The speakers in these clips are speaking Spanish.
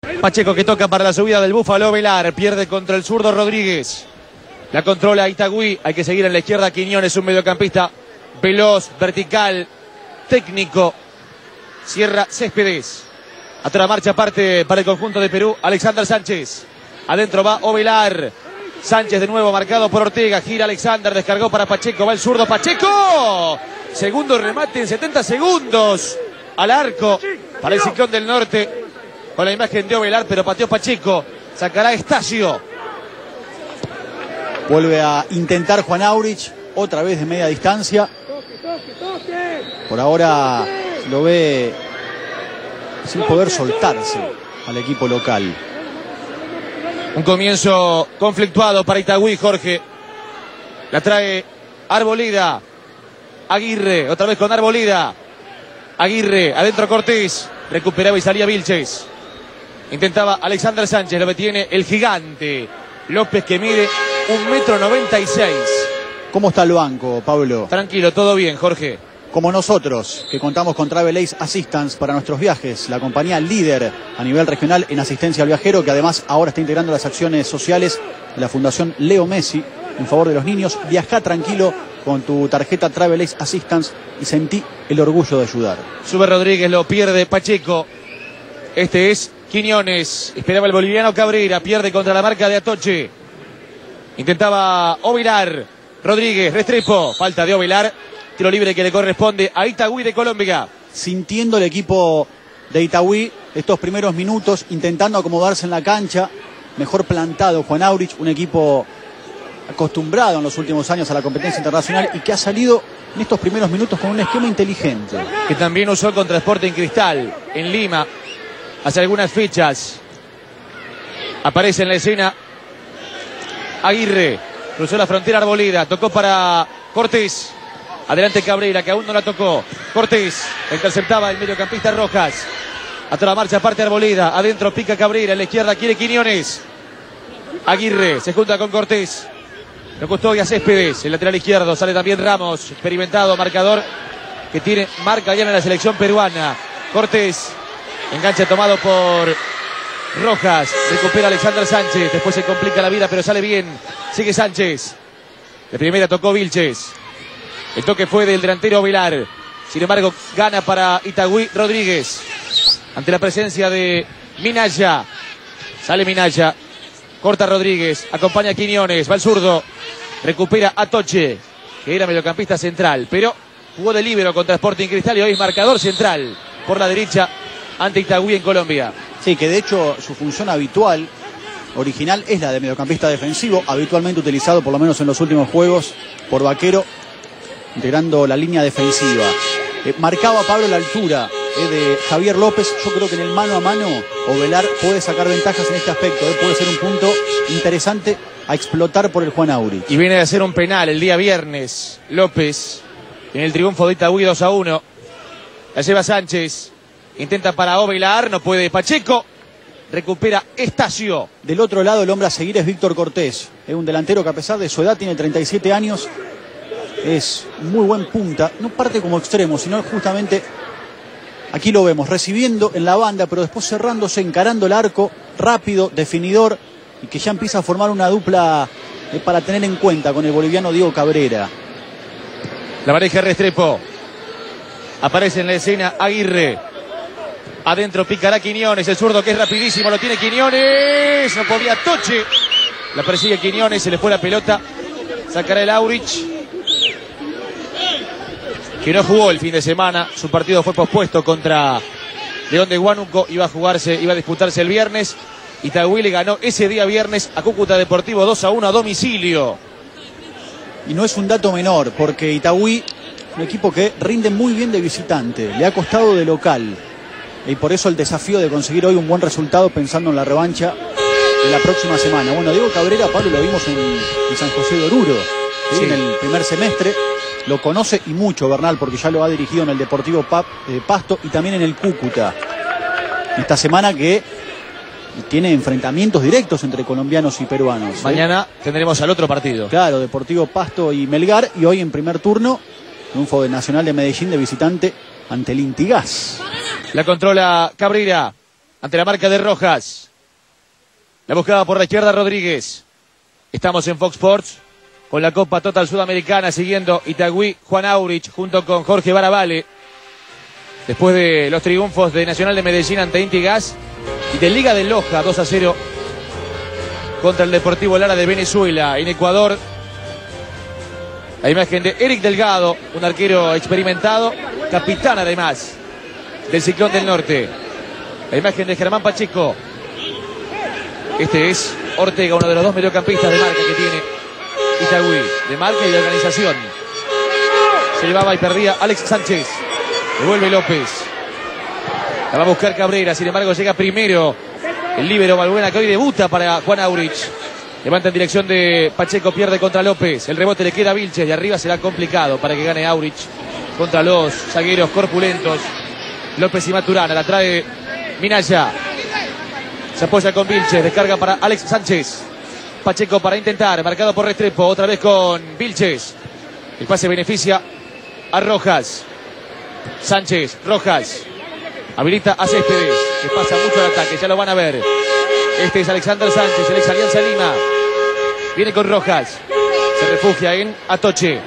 Pacheco que toca para la subida del Búfalo Velar. Pierde contra el zurdo Rodríguez. La controla Itagüí. Hay que seguir en la izquierda. Quiñones, un mediocampista veloz, vertical, técnico. Cierra Céspedes. A toda marcha aparte para el conjunto de Perú. Alexander Sánchez. Adentro va Ovelar. Sánchez de nuevo marcado por Ortega. Gira Alexander. Descargó para Pacheco. Va el zurdo Pacheco. Segundo remate en 70 segundos. Al arco para el Ciclón del Norte. Con la imagen de Ovelar, pero pateó Pacheco. Sacará Estacio. Vuelve a intentar Juan Aurich. Otra vez de media distancia. Por ahora lo ve sin poder soltarse al equipo local. Un comienzo conflictuado para Itagüí, Jorge. La trae Arboleda. Aguirre, otra vez con Arboleda. Aguirre, adentro Cortés. Recuperaba y salía Vilches. Intentaba Alexander Sánchez, lo detiene el gigante López, que mide 1,96 m. ¿Cómo está el banco, Pablo? Tranquilo, todo bien, Jorge. Como nosotros, que contamos con Travel Ace Assistance para nuestros viajes, la compañía líder a nivel regional en asistencia al viajero, que además ahora está integrando las acciones sociales de la Fundación Leo Messi en favor de los niños. Viaja tranquilo con tu tarjeta Travel Ace Assistance y sentí el orgullo de ayudar. Sube Rodríguez, lo pierde Pacheco. Este es Quiñones. Esperaba el boliviano Cabrera. Pierde contra la marca de Atoche. Intentaba Ovelar. Rodríguez, Restrepo. Falta de Ovelar. Tiro libre que le corresponde a Itagüí de Colombia. Sintiendo el equipo de Itagüí estos primeros minutos, intentando acomodarse en la cancha. Mejor plantado Juan Aurich, un equipo acostumbrado en los últimos años a la competencia internacional y que ha salido en estos primeros minutos con un esquema inteligente. Que también usó contra Sporting Cristal en Lima hace algunas fechas. Aparece en la escena Aguirre. Cruzó la frontera Arboleda. Tocó para Cortés. Adelante Cabrera, que aún no la tocó. Cortés. Interceptaba el mediocampista Rojas. A toda marcha aparte Arboleda. Adentro pica Cabrera. En la izquierda quiere Quiñones. Aguirre se junta con Cortés. Lo custodia Céspedes. El lateral izquierdo. Sale también Ramos. Experimentado marcador que tiene marca ya en la selección peruana. Cortés. Enganche tomado por Rojas. Recupera Alexander Sánchez. Después se complica la vida, pero sale bien. Sigue Sánchez. De primera tocó Vilches. El toque fue del delantero Velar. Sin embargo, gana para Itagüí Rodríguez. Ante la presencia de Minaya. Sale Minaya. Corta Rodríguez. Acompaña a Quiñones. Va el zurdo. Recupera a Atoche, que era mediocampista central, pero jugó de líbero contra Sporting Cristal y hoy es marcador central por la derecha ante Itagüí en Colombia. Sí, que de hecho su función habitual, original, es la de mediocampista defensivo, habitualmente utilizado por lo menos en los últimos juegos por Vaquero, integrando la línea defensiva. Marcaba Pablo la altura de Javier López. Yo creo que en el mano a mano Ovelar puede sacar ventajas en este aspecto. Puede ser un punto interesante a explotar por el Juan Aurich. Y viene de hacer un penal el día viernes López en el triunfo de Itagüí 2-1. La lleva Sánchez. Intenta para Ovelar, no puede Pacheco. Recupera Estacio. Del otro lado el hombre a seguir es Víctor Cortés. Es un delantero que a pesar de su edad tiene 37 años. Es muy buen punta. No parte como extremo, sino justamente aquí lo vemos recibiendo en la banda, pero después cerrándose, encarando el arco, rápido, definidor, y que ya empieza a formar una dupla para tener en cuenta con el boliviano Diego Cabrera. La pareja Restrepo. Aparece en la escena Aguirre. Adentro picará Quiñones, el zurdo que es rapidísimo, lo tiene Quiñones. No podía Toche. La persigue Quiñones, se le fue la pelota. Sacará el Aurich, que no jugó el fin de semana. Su partido fue pospuesto contra León de Huánuco. Iba a disputarse el viernes. Itagüí le ganó ese día viernes a Cúcuta Deportivo 2-1 a domicilio. Y no es un dato menor, porque Itagüí, un equipo que rinde muy bien de visitante, le ha costado de local. Y por eso el desafío de conseguir hoy un buen resultado pensando en la revancha de la próxima semana. Bueno, Diego Cabrera, Pablo, lo vimos en San José de Oruro, sí, en el primer semestre. Lo conoce y mucho Bernal, porque ya lo ha dirigido en el Deportivo Pasto y también en el Cúcuta. Esta semana que tiene enfrentamientos directos entre colombianos y peruanos. Mañana tendremos al otro partido. Claro, Deportivo Pasto y Melgar. Y hoy en primer turno, triunfo de Nacional de Medellín de visitante ante el Intigás. La controla Cabrera. ante la marca de Rojas. La buscaba por la izquierda Rodríguez. Estamos en Fox Sports con la Copa Total Sudamericana, siguiendo Itagüí, Juan Aurich junto con Jorge Baravale. Después de los triunfos de Nacional de Medellín ante Inti Gas y de Liga de Loja 2-0 contra el Deportivo Lara de Venezuela. En Ecuador, la imagen de Eric Delgado, un arquero experimentado, capitán además del Ciclón del Norte. La imagen de Germán Pacheco. Este es Ortega, uno de los dos mediocampistas de marca que tiene Itagüí, de marca y de organización. Se llevaba y perdía Alex Sánchez. Devuelve López. La va a buscar Cabrera, sin embargo llega primero el líbero Balbuena, que hoy debuta para Juan Aurich. Levanta en dirección de Pacheco, pierde contra López. El rebote le queda a Vilches, de arriba será complicado para que gane Aurich contra los zagueros corpulentos López y Maturana. La trae Minaya. Se apoya con Vilches, descarga para Alex Sánchez. Pacheco para intentar, marcado por Restrepo, otra vez con Vilches. El pase beneficia a Rojas. Sánchez, Rojas. Habilita a Céspedes, que pasa mucho al ataque, ya lo van a ver. Este es Alexander Sánchez, el ex Alianza Lima. Viene con Rojas. Se refugia en Atoche.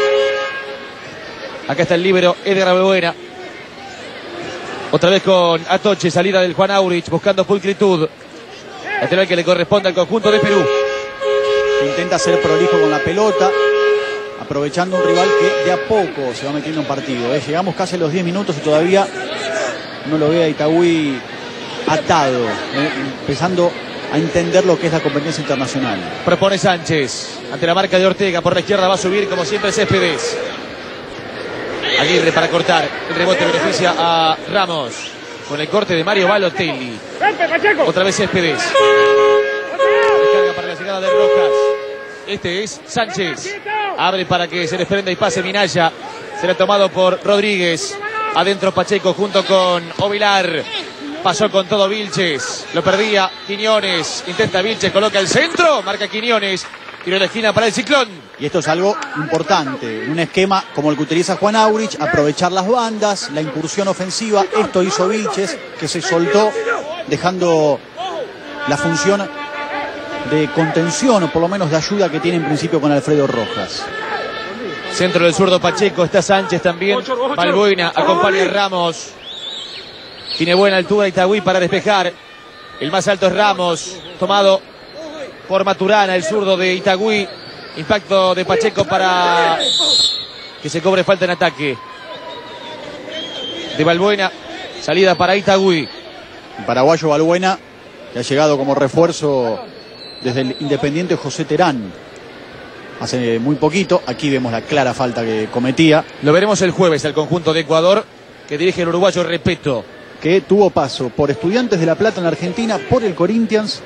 Acá está el líbero Edgar Balbuena. Otra vez con Atoche, salida del Juan Aurich, buscando pulcritud. Lateral que le corresponde al conjunto de Perú. Intenta ser prolijo con la pelota, aprovechando un rival que de a poco se va metiendo en partido. Llegamos casi a los 10 minutos y todavía no lo ve a Itagüí atado, empezando a entender lo que es la competencia internacional. Propone Sánchez, ante la marca de Ortega, por la izquierda va a subir como siempre Céspedes. Aguirre para cortar, el rebote beneficia a Ramos, con el corte de Mario Balotelli. Otra vez Céspedes. Descarga para la llegada de Rojas. Este es Sánchez. Abre para que se desprenda y pase Minaya. Será tomado por Rodríguez. Adentro Pacheco junto con Ovilar. Pasó con todo Vilches. Lo perdía Quiñones. Intenta Vilches, coloca el centro. Marca Quiñones. Tiro de esquina para el Ciclón. Y esto es algo importante. En un esquema como el que utiliza Juan Aurich, aprovechar las bandas, la incursión ofensiva. Esto hizo Vilches, que se soltó, dejando la función de contención o por lo menos de ayuda que tiene en principio con Alfredo Rojas. Centro del zurdo Pacheco, está Sánchez también. Balbuena acompaña a Ramos. Tiene buena altura Itagüí para despejar. El más alto es Ramos, tomado por Maturana, el zurdo de Itagüí. Impacto de Pacheco para que se cobre falta en ataque. De Balbuena, salida para Itagüí. El paraguayo Balbuena, que ha llegado como refuerzo desde el Independiente José Terán hace muy poquito. Aquí vemos la clara falta que cometía. Lo veremos el jueves al conjunto de Ecuador, que dirige el uruguayo Repeto, que tuvo paso por Estudiantes de La Plata en Argentina, por el Corinthians,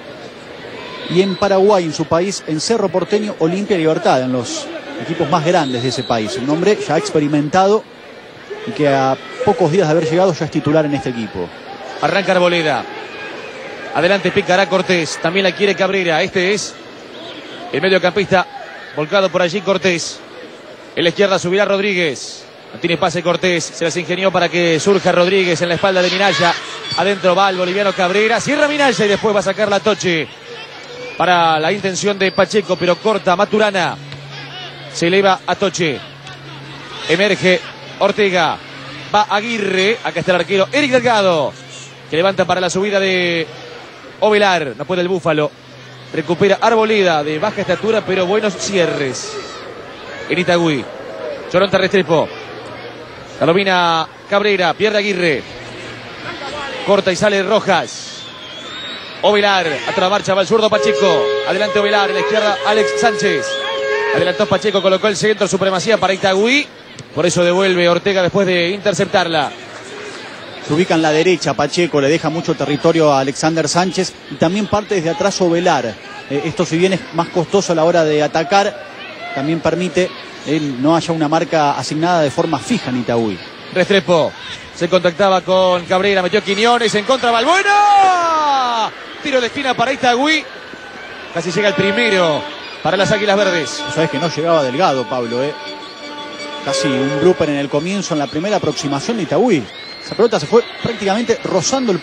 y en Paraguay, en su país, en Cerro Porteño, Olimpia y Libertad, en los equipos más grandes de ese país. Un hombre ya experimentado y que a pocos días de haber llegado ya es titular en este equipo. Arranca Arboleda. Adelante picará Cortés. También la quiere Cabrera. Este es el mediocampista volcado por allí Cortés. En la izquierda subirá Rodríguez. No tiene pase Cortés. Se las ingenió para que surja Rodríguez en la espalda de Minaya. Adentro va el boliviano Cabrera. Cierra Minaya y después va a sacar la Toche. Para la intención de Pacheco, pero corta Maturana. Se eleva a Toche. Emerge Ortega. Va Aguirre. Acá está el arquero Eric Delgado, que levanta para la subida de Ovelar. No puede el Búfalo. Recupera Arboleda, de baja estatura, pero buenos cierres. En Itagüí. Choronta Restrepo. La domina Cabrera. Pierde Aguirre. Corta y sale Rojas. Ovelar, a toda marcha va el zurdo Pacheco. Adelante Ovelar, en la izquierda Alex Sánchez. Adelantó Pacheco, colocó el centro, supremacía para Itagüí. Por eso devuelve Ortega después de interceptarla. Se ubica en la derecha Pacheco, le deja mucho territorio a Alexander Sánchez y también parte desde atrás Ovelar. Esto, si bien es más costoso a la hora de atacar, también permite no haya una marca asignada de forma fija en Itagüí. Restrepo se contactaba con Cabrera, metió Quiñones en contra Balbuena. Tiro de esquina para Itagüí. Casi llega el primero para las Águilas Verdes. Sabes que no llegaba Delgado, Pablo. Casi un blooper en el comienzo, en la primera aproximación de Itagüí. Esa pelota se fue prácticamente rozando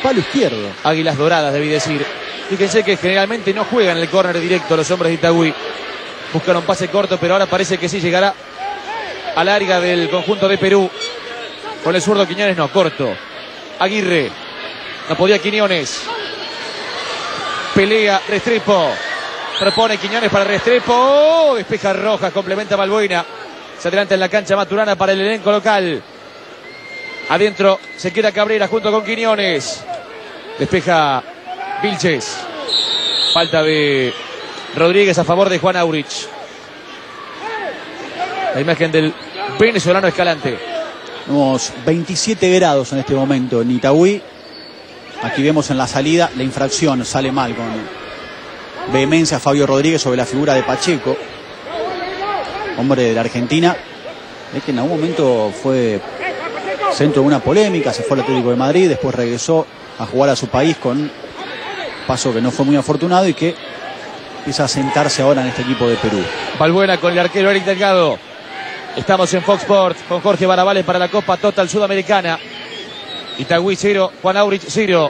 palo izquierdo. Águilas Doradas, debí decir. Fíjense que generalmente no juegan el córner directo los hombres de Itagüí. Buscan un pase corto, pero ahora parece que sí llegará al área del conjunto de Perú. Con el zurdo Quiñones, no, corto. Aguirre. No podía Quiñones. Pelea Restrepo. Propone Quiñones para Restrepo. Oh, despeja Rojas, complementa Balbuena. Se adelanta en la cancha Maturana para el elenco local. Adentro se queda Cabrera junto con Quiñones. Despeja Vilches. Falta de Rodríguez a favor de Juan Aurich. La imagen del venezolano Escalante. Tenemos 27 grados en este momento en Itagüí. Aquí vemos en la salida la infracción. Sale mal con vehemencia Fabio Rodríguez sobre la figura de Pacheco, hombre de la Argentina. Es que en algún momento fue centro de una polémica. Se fue al Atlético de Madrid, después regresó a jugar a su país con paso que no fue muy afortunado y que empieza a sentarse ahora en este equipo de Perú. Balbuena con el arquero Eric Delgado. Estamos en Fox Sports con Jorge Baravales para la Copa Total Sudamericana. Itagüí 0, Juan Aurich 0.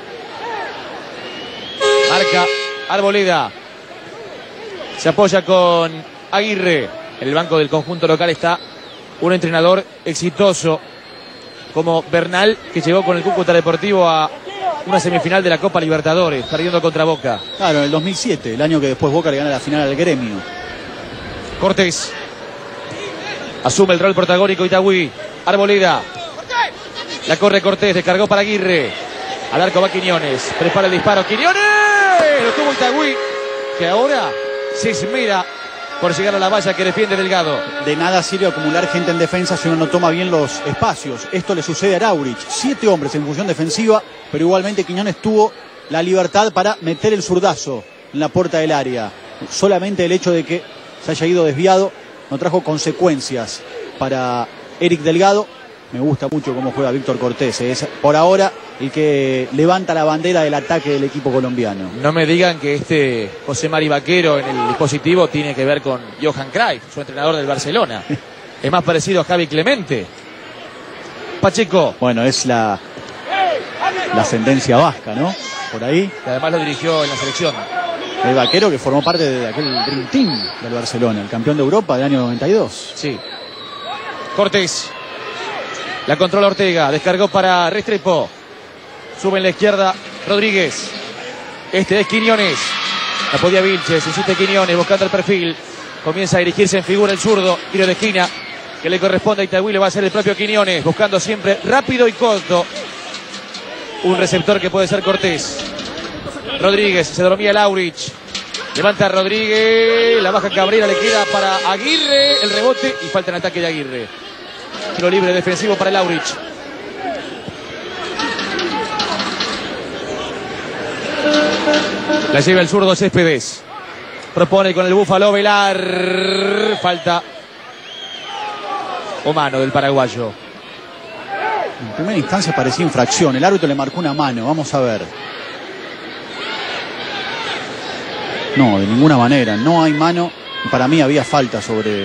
Marca Arboleda. Se apoya con Aguirre. En el banco del conjunto local está un entrenador exitoso como Bernal, que llegó con el Cúcuta Deportivo a una semifinal de la Copa Libertadores, perdiendo contra Boca. Claro, en el 2007, el año que después Boca le gana la final al Gremio. Cortés asume el rol protagónico Itagüí. Arboleda. La corre Cortés, descargó para Aguirre. Al arco va Quiñones. Prepara el disparo. ¡Quiñones! Lo tuvo Itagüí, que ahora se esmera por llegar a la valla que defiende Delgado. De nada sirve acumular gente en defensa si uno no toma bien los espacios. Esto le sucede a Araurich. 7 hombres en función defensiva, pero igualmente Quiñones tuvo la libertad para meter el zurdazo en la puerta del área. Solamente el hecho de que se haya ido desviado no trajo consecuencias para Eric Delgado. Me gusta mucho cómo juega Víctor Cortés. Es por ahora el que levanta la bandera del ataque del equipo colombiano. No me digan que este José Mari Vaquero en el dispositivo tiene que ver con Johan Cruyff, su entrenador del Barcelona. Es más parecido a Javi Clemente. Pacheco. Bueno, es la ascendencia vasca, ¿no? Por ahí. Que además lo dirigió en la selección. El Vaquero que formó parte de aquel Dream Team del Barcelona, el campeón de Europa del año 92. Sí. Cortés. La controla Ortega. Descargó para Restrepo. Sube en la izquierda Rodríguez. Este es Quiñones. La podía Vilches. Insiste Quiñones buscando el perfil. Comienza a dirigirse en figura el zurdo. Tiro de esquina que le corresponde a Itagüí. Le va a hacer el propio Quiñones. Buscando siempre rápido y corto un receptor que puede ser Cortés. Rodríguez. Se dormía el Aurich. Levanta Rodríguez. La baja Cabrera. Le queda para Aguirre. El rebote y falta en ataque de Aguirre. Tiro libre defensivo para el Aurich. La lleva el zurdo Céspedes. Propone con el búfalo Velar. Falta o mano del paraguayo. En primera instancia parecía infracción. El árbitro le marcó una mano. Vamos a ver. No, de ninguna manera. No hay mano. Para mí había falta sobre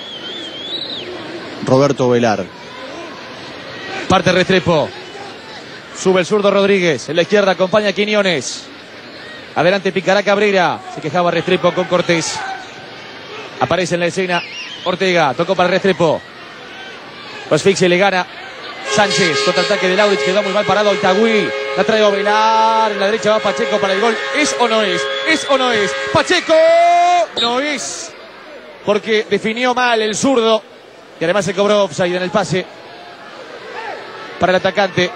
Roberto Velar. Parte Restrepo. Sube el zurdo Rodríguez. En la izquierda acompaña a Quiñones. Adelante picará Cabrera. Se quejaba Restrepo con Cortés. Aparece en la escena Ortega. Tocó para Restrepo. Lo asfixia y le gana Sánchez. Contraataque de Aurich. Quedó muy mal parado Itagüí. La trae a Velar. En la derecha va Pacheco para el gol. ¿Es o no es? ¿Es o no es? Pacheco. No es. Porque definió mal el zurdo. Y además se cobró offside en el pase para el atacante.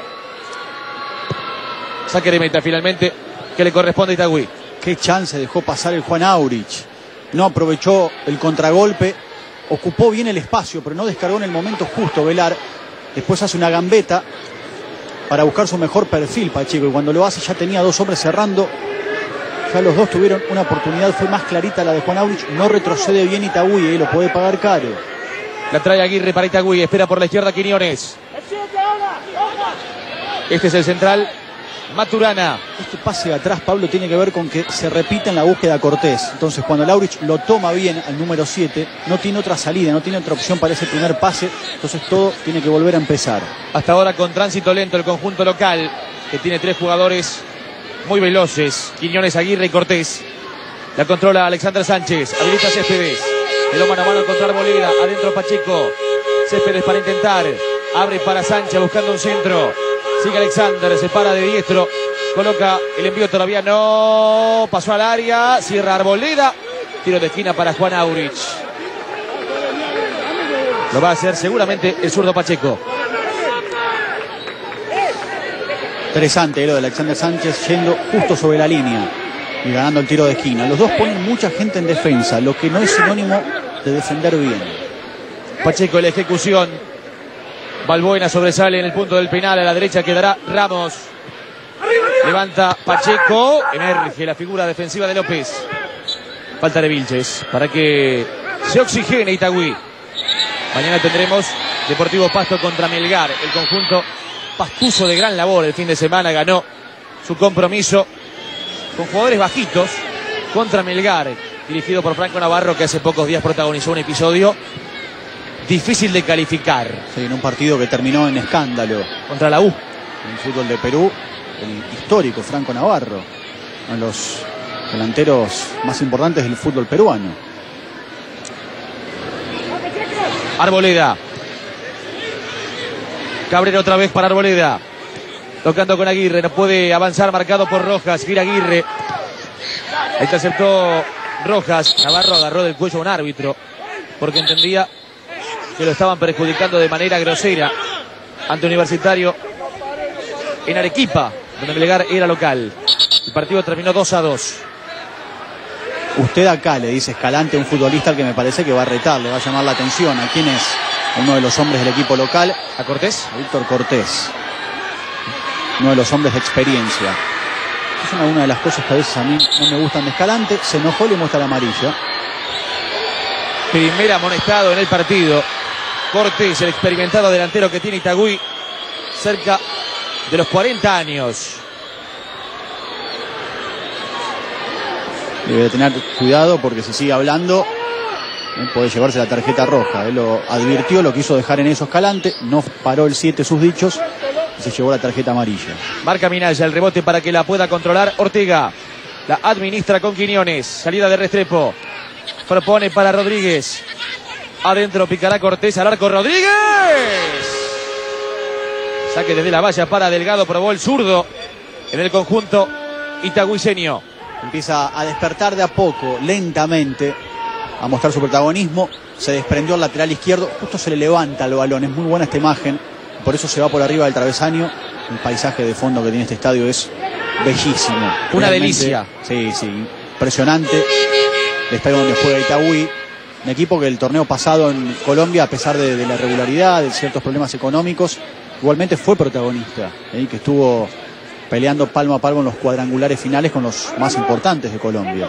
Saque de meta finalmente que le corresponde a Itagüí. Qué chance dejó pasar el Juan Aurich. No aprovechó el contragolpe. Ocupó bien el espacio, pero no descargó en el momento justo Velar. Después hace una gambeta para buscar su mejor perfil Pacheco. Y cuando lo hace ya tenía 2 hombres cerrando. Ya los dos tuvieron una oportunidad. Fue más clarita la de Juan Aurich. No retrocede bien Itagüí, lo puede pagar caro. La trae Aguirre para Itagüí. Espera por la izquierda Quiñones. Este es el central Maturana. Este pase de atrás, Pablo, tiene que ver con que se repite en la búsqueda Cortés. Entonces, cuando el Aurich lo toma bien al número 7, no tiene otra salida, no tiene otra opción para ese primer pase. Entonces, todo tiene que volver a empezar. Hasta ahora con tránsito lento el conjunto local. que tiene 3 jugadores muy veloces, Quiñones, Aguirre y Cortés. La controla Alexander Sánchez, habilita Céspedes, quedó mano a mano contra Arboleda, adentro Pacheco, Céspedes para intentar, abre para Sánchez buscando un centro, sigue Alexander, se para de diestro, coloca el envío, todavía no, pasó al área, cierra Arboleda, tiro de esquina para Juan Aurich. Lo va a hacer seguramente el zurdo Pacheco. Interesante lo de Alexander Sánchez yendo justo sobre la línea y ganando el tiro de esquina. Los dos ponen mucha gente en defensa, lo que no es sinónimo de defender bien. Pacheco en la ejecución. Balbuena sobresale en el punto del penal. A la derecha quedará Ramos. Levanta Pacheco. Emerge la figura defensiva de López. Falta de Vilches para que se oxigene Itagüí. Mañana tendremos Deportivo Pasto contra Melgar. El conjunto pastuso de gran labor el fin de semana ganó su compromiso con jugadores bajitos contra Melgar, dirigido por Franco Navarro, que hace pocos días protagonizó un episodio difícil de calificar. Sí, en un partido que terminó en escándalo. Contra la U. En el fútbol de Perú, el histórico Franco Navarro, uno de los delanteros más importantes del fútbol peruano. Arboleda. Cabrera otra vez para Arboleda. Tocando con Aguirre, no puede avanzar, marcado por Rojas, gira Aguirre. Interceptó Rojas. Navarro agarró del cuello a un árbitro porque entendía que lo estaban perjudicando de manera grosera ante Universitario en Arequipa, donde Melgar era local. El partido terminó 2-2. Usted acá le dice Escalante, un futbolista al que me parece que va a retar, le va a llamar la atención. ¿A quién es? Uno de los hombres del equipo local. ¿A Cortés? A Víctor Cortés. Uno de los hombres de experiencia. Es una de las cosas que a veces a mí no me gustan de Escalante. Se enojó y le muestra la amarilla. Primer amonestado en el partido. Cortés, el experimentado delantero que tiene Itagüí, cerca de los 40 años. Debe tener cuidado porque si sigue hablando puede llevarse la tarjeta roja. Él lo advirtió, lo quiso dejar en eso Escalante, no paró el 7 sus dichos y se llevó la tarjeta amarilla. Marca Minaya, el rebote para que la pueda controlar Ortega. La administra con Quiñones, salida de Restrepo. Propone para Rodríguez. Adentro picará Cortés, al arco Rodríguez. Saque desde la valla para Delgado, probó el zurdo en el conjunto itagüiseño. Empieza a despertar de a poco, lentamente, a mostrar su protagonismo. Se desprendió el lateral izquierdo, justo se le levanta el balón. Es muy buena esta imagen, por eso se va por arriba del travesaño. El paisaje de fondo que tiene este estadio es bellísimo. Una realmente, delicia. Sí, impresionante. El estadio donde juega Itagüí, un equipo que el torneo pasado en Colombia, a pesar de la irregularidad, de ciertos problemas económicos, igualmente fue protagonista, que estuvo peleando palmo a palmo en los cuadrangulares finales con los más importantes de Colombia.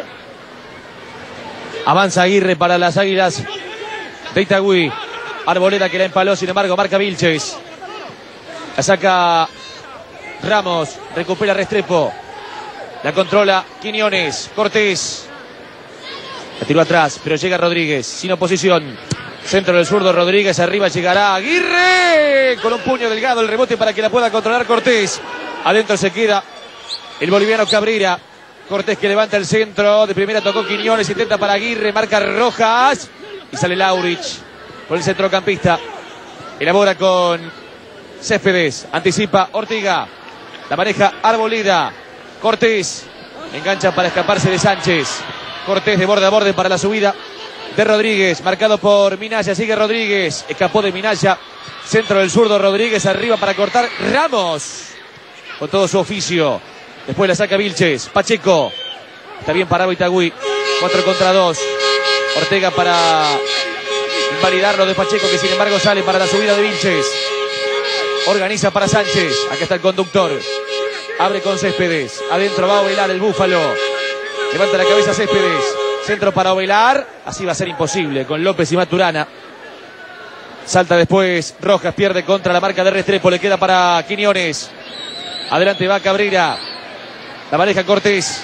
Avanza Aguirre para las Águilas de Itagüí. Arboleda que la empaló, sin embargo marca Vilches. La saca Ramos, recupera Restrepo. La controla Quiñones, Cortés. La tiró atrás, pero llega Rodríguez, sin oposición. Centro del zurdo Rodríguez, arriba llegará Aguirre. Con un puño delgado el rebote para que la pueda controlar Cortés. Adentro se queda el boliviano Cabrera. Cortés que levanta el centro. De primera tocó Quiñones, intenta para Aguirre, marca Rojas. Y sale Laurich por el centrocampista. Elabora con Céspedes. Anticipa Ortega. La maneja Arboleda. Cortés engancha para escaparse de Sánchez. Cortés de borde a borde para la subida de Rodríguez. Marcado por Minaya. Sigue Rodríguez. Escapó de Minaya. Centro del zurdo Rodríguez. Arriba para cortar Ramos. Con todo su oficio. Después la saca Vilches. Pacheco. Está bien parado Itagüí. 4 contra 2. Ortega para invalidarlo de Pacheco, que sin embargo sale para la subida de Vilches. Organiza para Sánchez. Acá está el conductor. Abre con Céspedes. Adentro va a Ovelar el Búfalo. Levanta la cabeza Céspedes. Centro para Ovelar. Así va a ser imposible con López y Maturana. Salta después Rojas. Pierde contra la marca de Restrepo. Le queda para Quiñones. Adelante va Cabrera. La maneja Cortés.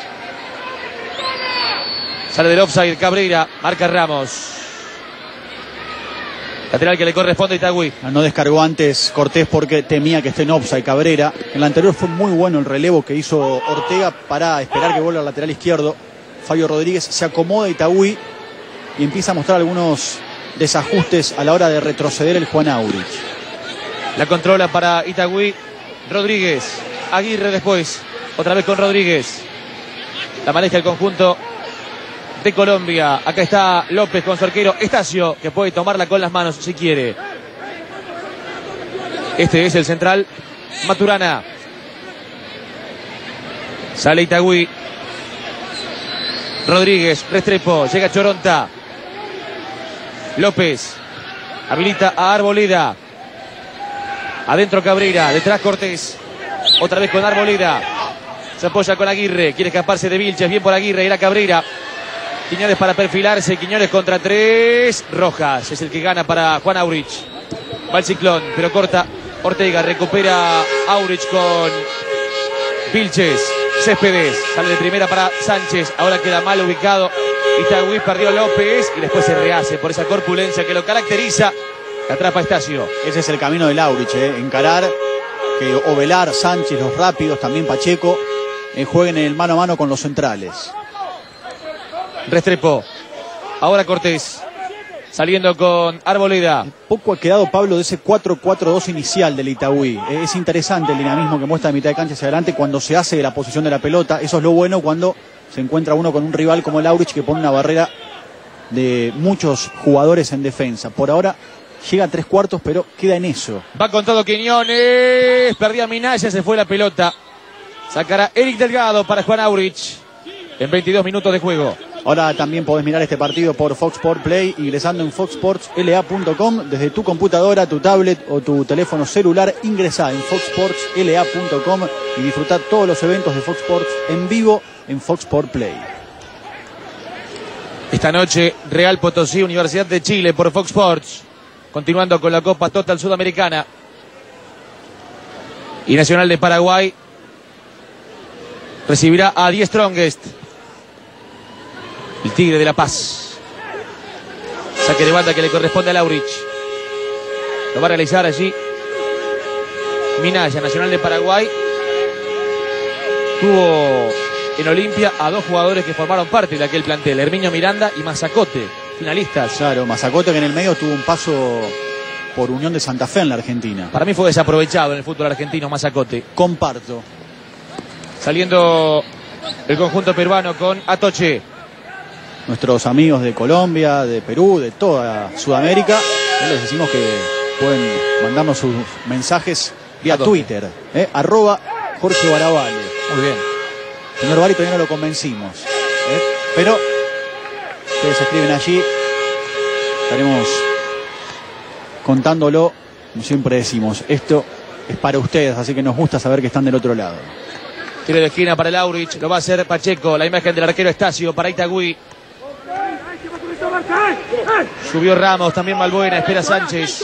Sale del offside Cabrera. Marca Ramos. Lateral que le corresponde a Itagüí. No descargó antes Cortés porque temía que esté en offside Cabrera. En la anterior fue muy bueno el relevo que hizo Ortega para esperar que vuelva al lateral izquierdo. Fabio Rodríguez se acomoda a Itagüí y empieza a mostrar algunos desajustes a la hora de retroceder el Juan Aurich. La controla para Itagüí. Rodríguez. Aguirre después. Otra vez con Rodríguez. La maneja el conjunto de Colombia. Acá está López con su arquero Estacio, que puede tomarla con las manos si quiere. Este es el central Maturana. Sale Itagüí. Rodríguez, Restrepo, llega Choronta. López habilita a Arboleda. Adentro Cabrera, detrás Cortés. Otra vez con Arboleda. Se apoya con Aguirre, quiere escaparse de Vilches, bien por Aguirre, era Cabrera. Quiñones para perfilarse, Quiñones contra 3. Rojas es el que gana para Juan Aurich. Va el Ciclón, pero corta Ortega, recupera Aurich con Vilches. Céspedes, sale de primera para Sánchez, ahora queda mal ubicado Itagüí, perdió López y después se rehace por esa corpulencia que lo caracteriza. Atrapa Estacio. Ese es el camino del Aurich, encarar que Ovelar, Sánchez, los rápidos, también Pacheco, jueguen en el mano a mano con los centrales. Restrepo, ahora Cortés, saliendo con Arboleda. Poco ha quedado Pablo de ese 4-4-2 inicial del Itagüí. Es interesante el dinamismo que muestra de mitad de cancha hacia adelante cuando se hace de la posición de la pelota. Eso es lo bueno cuando se encuentra uno con un rival como el Aurich que pone una barrera de muchos jugadores en defensa. Por ahora llega a 3/4, pero queda en eso. Va con todo Quiñones, perdía Minaya, se fue la pelota. Sacará Eric Delgado para Juan Aurich en 22 minutos de juego. Ahora también podés mirar este partido por Fox Sports Play ingresando en foxsportsla.com desde tu computadora, tu tablet o tu teléfono celular. Ingresá en foxsportsla.com y disfrutá todos los eventos de Fox Sports en vivo en Fox Sports Play. Esta noche Real Potosí, Universidad de Chile por Fox Sports. Continuando con la Copa Total Sudamericana. Y Nacional de Paraguay recibirá a Die Strongest. El Tigre de La Paz. Saque de banda que le corresponde a Aurich. Lo va a realizar allí Minaya. Nacional de Paraguay tuvo en Olimpia a 2 jugadores que formaron parte de aquel plantel. Herminio Miranda y Mazacote, finalistas. Claro, Mazacote que en el medio tuvo un paso por Unión de Santa Fe en la Argentina. Para mí fue desaprovechado en el fútbol argentino Mazacote. Comparto. Saliendo el conjunto peruano con Atoche. Nuestros amigos de Colombia, de Perú, de toda Sudamérica, les decimos que pueden mandarnos sus mensajes vía Twitter, @ Jorge Barabale. Muy bien. Señor Bari, todavía no lo convencimos, pero ustedes escriben allí, estaremos contándolo, como siempre decimos, esto es para ustedes, así que nos gusta saber que están del otro lado. Tiro de esquina para el Aurich, lo va a hacer Pacheco, la imagen del arquero Estacio para Itagüí. Subió Ramos, también Balbuena, espera Sánchez.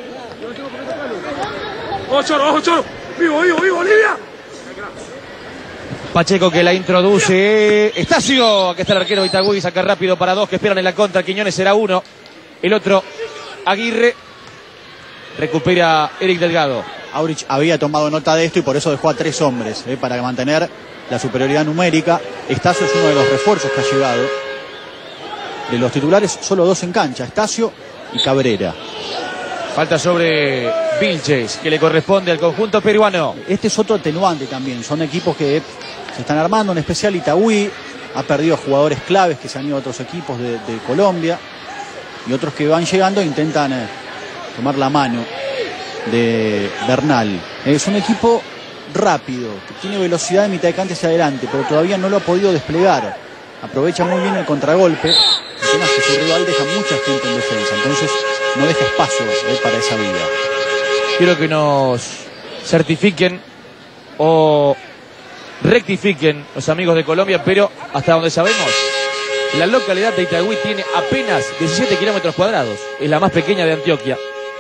Pacheco que la introduce. Estacio, aquí está el arquero de Itagüí, saca rápido para 2 que esperan en la contra. Quiñones será 1. El otro, Aguirre. Recupera Eric Delgado. Aurich había tomado nota de esto y por eso dejó a 3 hombres para mantener la superioridad numérica. Estacio es uno de los refuerzos que ha llegado. De los titulares, solo 2 en cancha, Estacio y Cabrera. Falta sobre Vilches, que le corresponde al conjunto peruano. Este es otro atenuante también. Son equipos que se están armando, en especial Itagüí. Ha perdido jugadores claves que se han ido a otros equipos de Colombia. Y otros que van llegando e intentan tomar la mano de Bernal. Es un equipo rápido, que tiene velocidad de mitad de cancha hacia adelante, pero todavía no lo ha podido desplegar. Aprovecha muy bien el contragolpe. El tema es que su rival deja mucha gente en defensa, entonces no deja espacio para esa vida. Quiero que nos certifiquen o rectifiquen los amigos de Colombia, pero hasta donde sabemos, la localidad de Itagüí tiene apenas 17 kilómetros cuadrados. Es la más pequeña de Antioquia.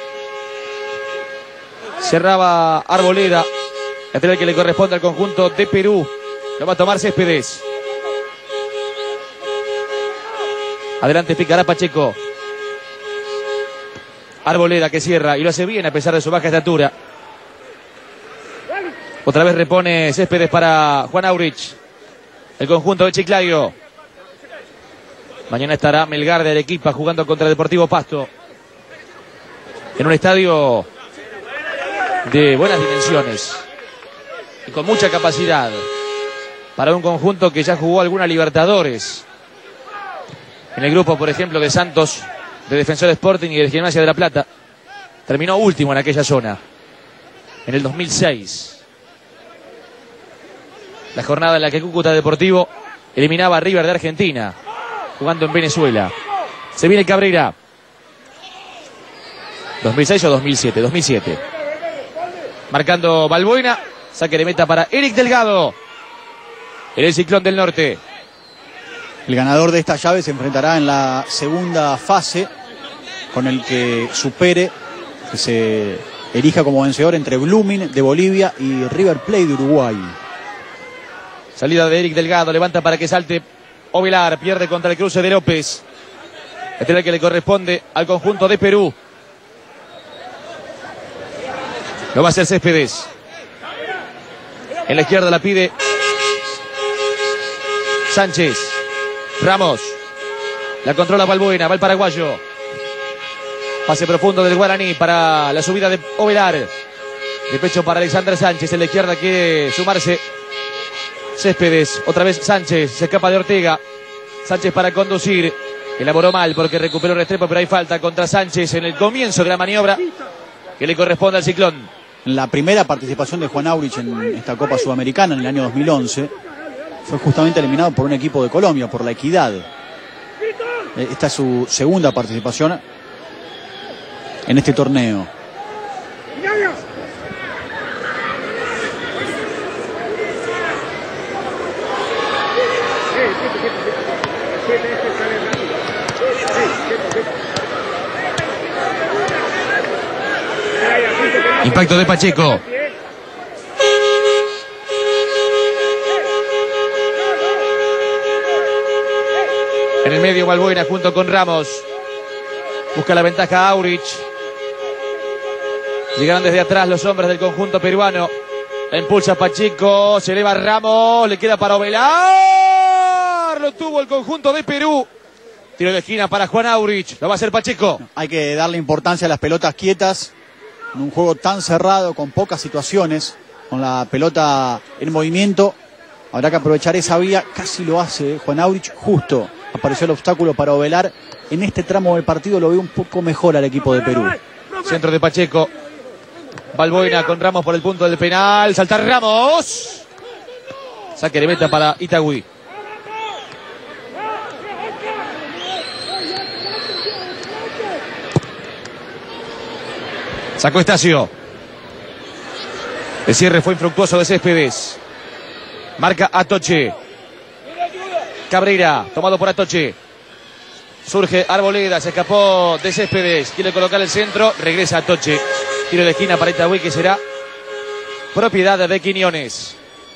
Cerraba Arboleda, lateral que le corresponde al conjunto de Perú. Lo va a tomar Céspedes. Adelante picará Pacheco. Arboleda que cierra y lo hace bien a pesar de su baja estatura. Otra vez repone Céspedes para Juan Aurich. El conjunto de Chiclayo. Mañana estará Melgar de Arequipa jugando contra Deportivo Pasto. En un estadio de buenas dimensiones y con mucha capacidad para un conjunto que ya jugó alguna Libertadores. En el grupo, por ejemplo, de Santos, de Defensor Sporting y del Gimnasia de La Plata. Terminó último en aquella zona, en el 2006. La jornada en la que Cúcuta Deportivo eliminaba a River de Argentina, jugando en Venezuela. Se viene Cabrera. 2006 o 2007, 2007. Marcando Balbuena, saque de meta para Eric Delgado. En el Ciclón del Norte. El ganador de esta llave se enfrentará en la segunda fase con el que supere, que se elija como vencedor entre Blooming de Bolivia y River Plate de Uruguay. Salida de Eric Delgado, levanta para que salte Ovelar, pierde contra el cruce de López. Este es el que le corresponde al conjunto de Perú. Lo va a hacer Céspedes. En la izquierda la pide Sánchez. Ramos. La controla Balbuena, va el paraguayo. Pase profundo del Guaraní para la subida de Ovelar. De pecho para Alexander Sánchez. En la izquierda quiere sumarse Céspedes. Otra vez Sánchez. Se escapa de Ortega. Sánchez para conducir. Elaboró mal porque recuperó Restrepo, pero hay falta contra Sánchez en el comienzo de la maniobra que le corresponde al Ciclón. La primera participación de Juan Aurich en esta Copa Sudamericana en el año 2011 fue justamente eliminado por un equipo de Colombia, por La Equidad. Esta es su segunda participación en este torneo. Impacto de Pacheco. En el medio Balbuena junto con Ramos. Busca la ventaja Aurich. Llegaron desde atrás los hombres del conjunto peruano. La impulsa Pacheco. Se eleva Ramos. Le queda para Ovelar. Lo tuvo el conjunto de Perú. Tiro de esquina para Juan Aurich. Lo va a hacer Pacheco. Hay que darle importancia a las pelotas quietas. En un juego tan cerrado, con pocas situaciones, con la pelota en movimiento, habrá que aprovechar esa vía. Casi lo hace Juan Aurich, justo apareció el obstáculo para Ovelar. En este tramo del partido lo veo un poco mejor al equipo de Perú. Centro de Pacheco. Balbuena con Ramos por el punto del penal. Salta Ramos. Saque de meta para Itagüí. Sacó Estacio. El cierre fue infructuoso de Céspedes. Marca Atoche. Cabrera, tomado por Atoche. Surge Arboleda, se escapó de Céspedes. Quiere colocar el centro, regresa Atoche. Tiro de esquina para Itagüí que será propiedad de Quiñones.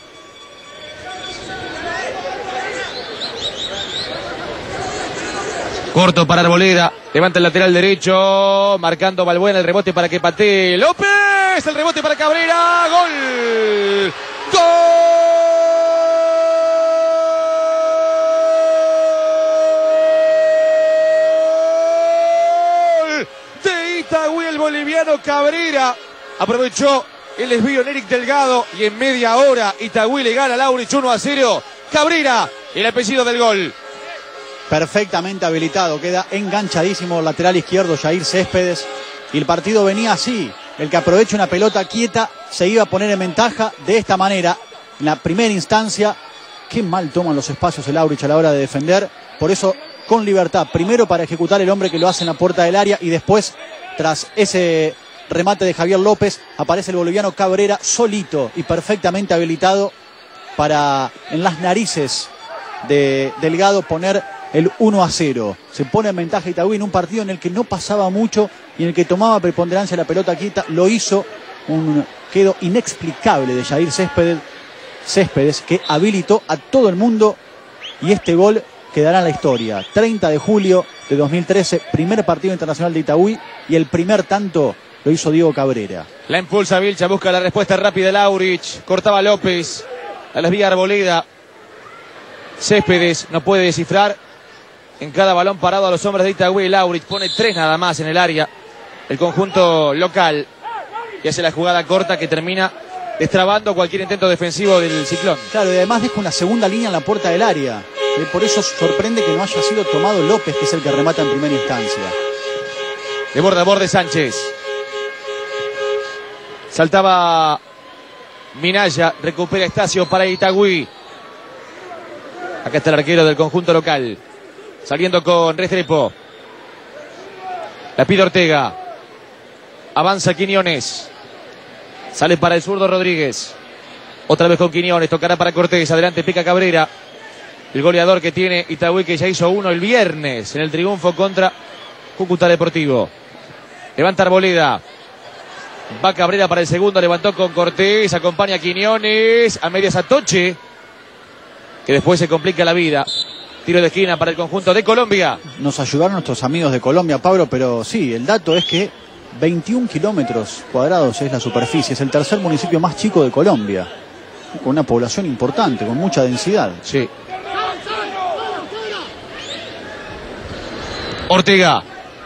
Corto para Arboleda. Levanta el lateral derecho. Marcando Balbuena el rebote para que patee López. El rebote para Cabrera. Gol. Gol de Itagüí. El boliviano Cabrera aprovechó el desvío en Eric Delgado. Y en media hora Itagüí le gana a Aurich 1-0. Cabrera, el apellido del gol. Perfectamente habilitado, queda enganchadísimo el lateral izquierdo Jair Céspedes. Y el partido venía así. El que aproveche una pelota quieta se iba a poner en ventaja de esta manera. En la primera instancia, qué mal toman los espacios el Aurich a la hora de defender. Por eso, con libertad, primero para ejecutar el hombre que lo hace en la puerta del área. Y después, tras ese remate de Javier López, aparece el boliviano Cabrera solito y perfectamente habilitado para, en las narices de Delgado, poner el 1-0. Se pone en ventaja Itagüí en un partido en el que no pasaba mucho y en el que tomaba preponderancia la pelota quieta. Lo hizo un quedo inexplicable de Jair Céspedes, que habilitó a todo el mundo, y este gol quedará en la historia. 30 de julio de 2013, primer partido internacional de Itagüí, y el primer tanto lo hizo Diego Cabrera. La impulsa Vilcha, busca la respuesta rápida de Laurich. Cortaba López, la desvía Arboleda. Céspedes no puede descifrar en cada balón parado a los hombres de Itagüí. Laurich pone 3 nada más en el área, el conjunto local, y hace la jugada corta que termina destrabando cualquier intento defensivo del Ciclón. Claro, y además deja una segunda línea en la puerta del área. Por eso sorprende que no haya sido tomado López, que es el que remata en primera instancia. De borde a borde Sánchez. Saltaba Minaya, recupera Estacio para Itagüí. Acá está el arquero del conjunto local, saliendo con Restrepo. La pide Ortega. Avanza Quiñones. Sale para el zurdo Rodríguez. Otra vez con Quiñones, tocará para Cortés. Adelante pica Cabrera, el goleador que tiene Itagüí, que ya hizo 1 el viernes en el triunfo contra Cúcuta Deportivo. Levanta Arboleda. Va Cabrera para el segundo, levantó con Cortés, acompaña a Quiñones, a medias a Toche, que después se complica la vida. Tiro de esquina para el conjunto de Colombia. Nos ayudaron nuestros amigos de Colombia, Pablo, pero sí, el dato es que 21 kilómetros cuadrados es la superficie, es el tercer municipio más chico de Colombia, con una población importante, con mucha densidad. Sí. Ortega.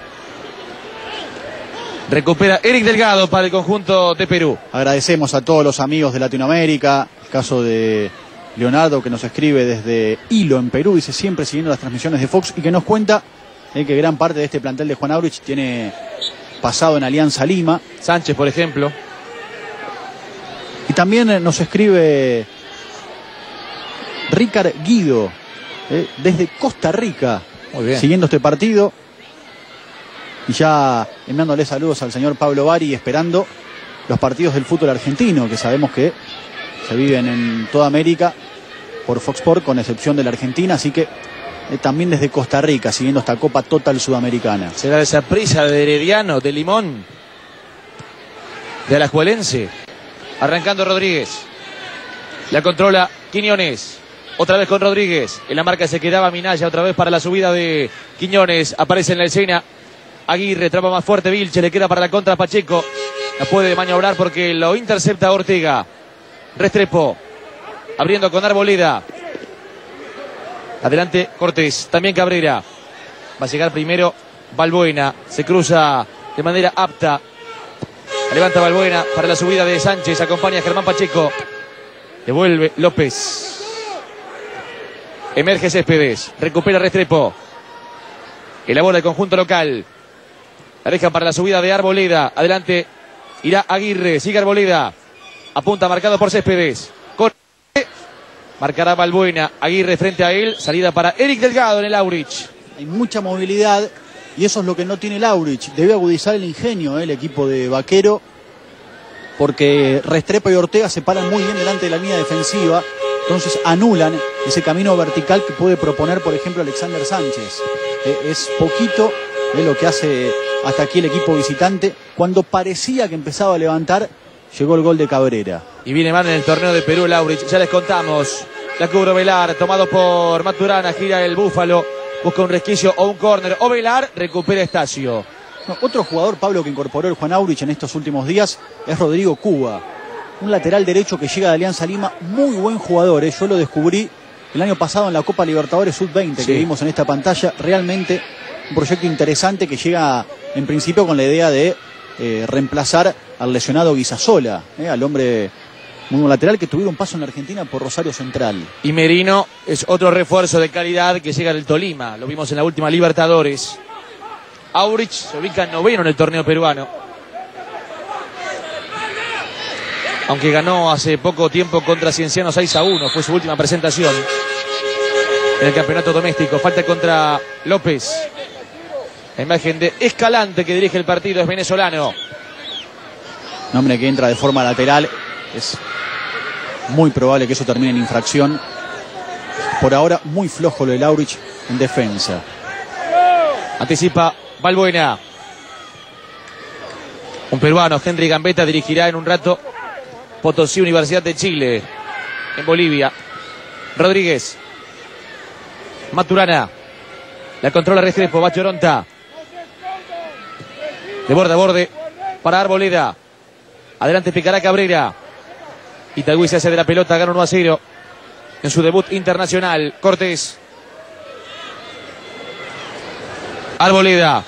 Recupera Eric Delgado para el conjunto de Perú. Agradecemos a todos los amigos de Latinoamérica, el caso de Leonardo, que nos escribe desde Hilo en Perú, dice siempre siguiendo las transmisiones de Fox, y que nos cuenta que gran parte de este plantel de Juan Aurich tiene pasado en Alianza Lima. Sánchez, por ejemplo. Y también nos escribe Ricard Guido, desde Costa Rica, muy bien, siguiendo este partido. Y ya enviándole saludos al señor Pablo Bari, esperando los partidos del fútbol argentino, que sabemos que se viven en toda América por Fox Sports, con excepción de la Argentina. Así que también desde Costa Rica, siguiendo esta Copa Total Sudamericana. Será esa prisa de Herediano, de Limón, de Alajuelense. Arrancando Rodríguez. La controla Quiñones. Otra vez con Rodríguez. En la marca se quedaba Minaya, otra vez para la subida de Quiñones. Aparece en la escena Aguirre, trapa más fuerte Vilche, le queda para la contra Pacheco. No puede maniobrar porque lo intercepta Ortega. Restrepo, abriendo con Arboleda. Adelante Cortés, también Cabrera. Va a llegar primero Balbuena. Se cruza de manera apta. Levanta Balbuena para la subida de Sánchez. Acompaña a Germán Pacheco. Devuelve López. Emerge Céspedes. Recupera Restrepo. Elabora el conjunto local. La dejan para la subida de Arboleda. Adelante irá Aguirre. Sigue Arboleda. Apunta marcado por Céspedes. Marcará Balbuena. Aguirre frente a él. Salida para Eric Delgado en el Aurich. Hay mucha movilidad y eso es lo que no tiene el Aurich. Debe agudizar el ingenio el equipo de Vaquero, porque Restrepo y Ortega se paran muy bien delante de la línea defensiva. Entonces anulan ese camino vertical que puede proponer, por ejemplo, Alexander Sánchez. Es poquito lo que hace hasta aquí el equipo visitante. Cuando parecía que empezaba a levantar, llegó el gol de Cabrera. Y viene mal en el torneo de Perú el Aurich. Ya les contamos. La cubre Velar, tomado por Maturana. Gira el Búfalo. Busca un resquicio o un córner. O Velar, recupera Estacio. No, otro jugador, Pablo, que incorporó el Juan Aurich en estos últimos días es Rodrigo Cuba. Un lateral derecho que llega de Alianza Lima. Muy buen jugador. Yo lo descubrí el año pasado en la Copa Libertadores Sub-20, sí, que vimos en esta pantalla. Realmente un proyecto interesante que llega en principio con la idea de reemplazar al lesionado Guisasola, al hombre muy buen lateral que tuvieron paso en la Argentina por Rosario Central. Y Merino es otro refuerzo de calidad que llega del Tolima. Lo vimos en la última Libertadores. Aurich se ubica noveno en el torneo peruano. Aunque ganó hace poco tiempo contra Cienciano 6-1. Fue su última presentación en el campeonato doméstico. Falta contra López. La imagen de Escalante, que dirige el partido, es venezolano. Un hombre que entra de forma lateral. Es muy probable que eso termine en infracción. Por ahora muy flojo lo del Aurich en defensa. Anticipa Balbuena. Un peruano, Henry Gambetta, dirigirá en un rato Potosí, Universidad de Chile, en Bolivia. Rodríguez. Maturana. La controla Restrepo, va Choronta. De borde a borde para Arboleda. Adelante picará Cabrera. Itagüí se hace de la pelota, gana 1-0 en su debut internacional. Cortés. Arboleda.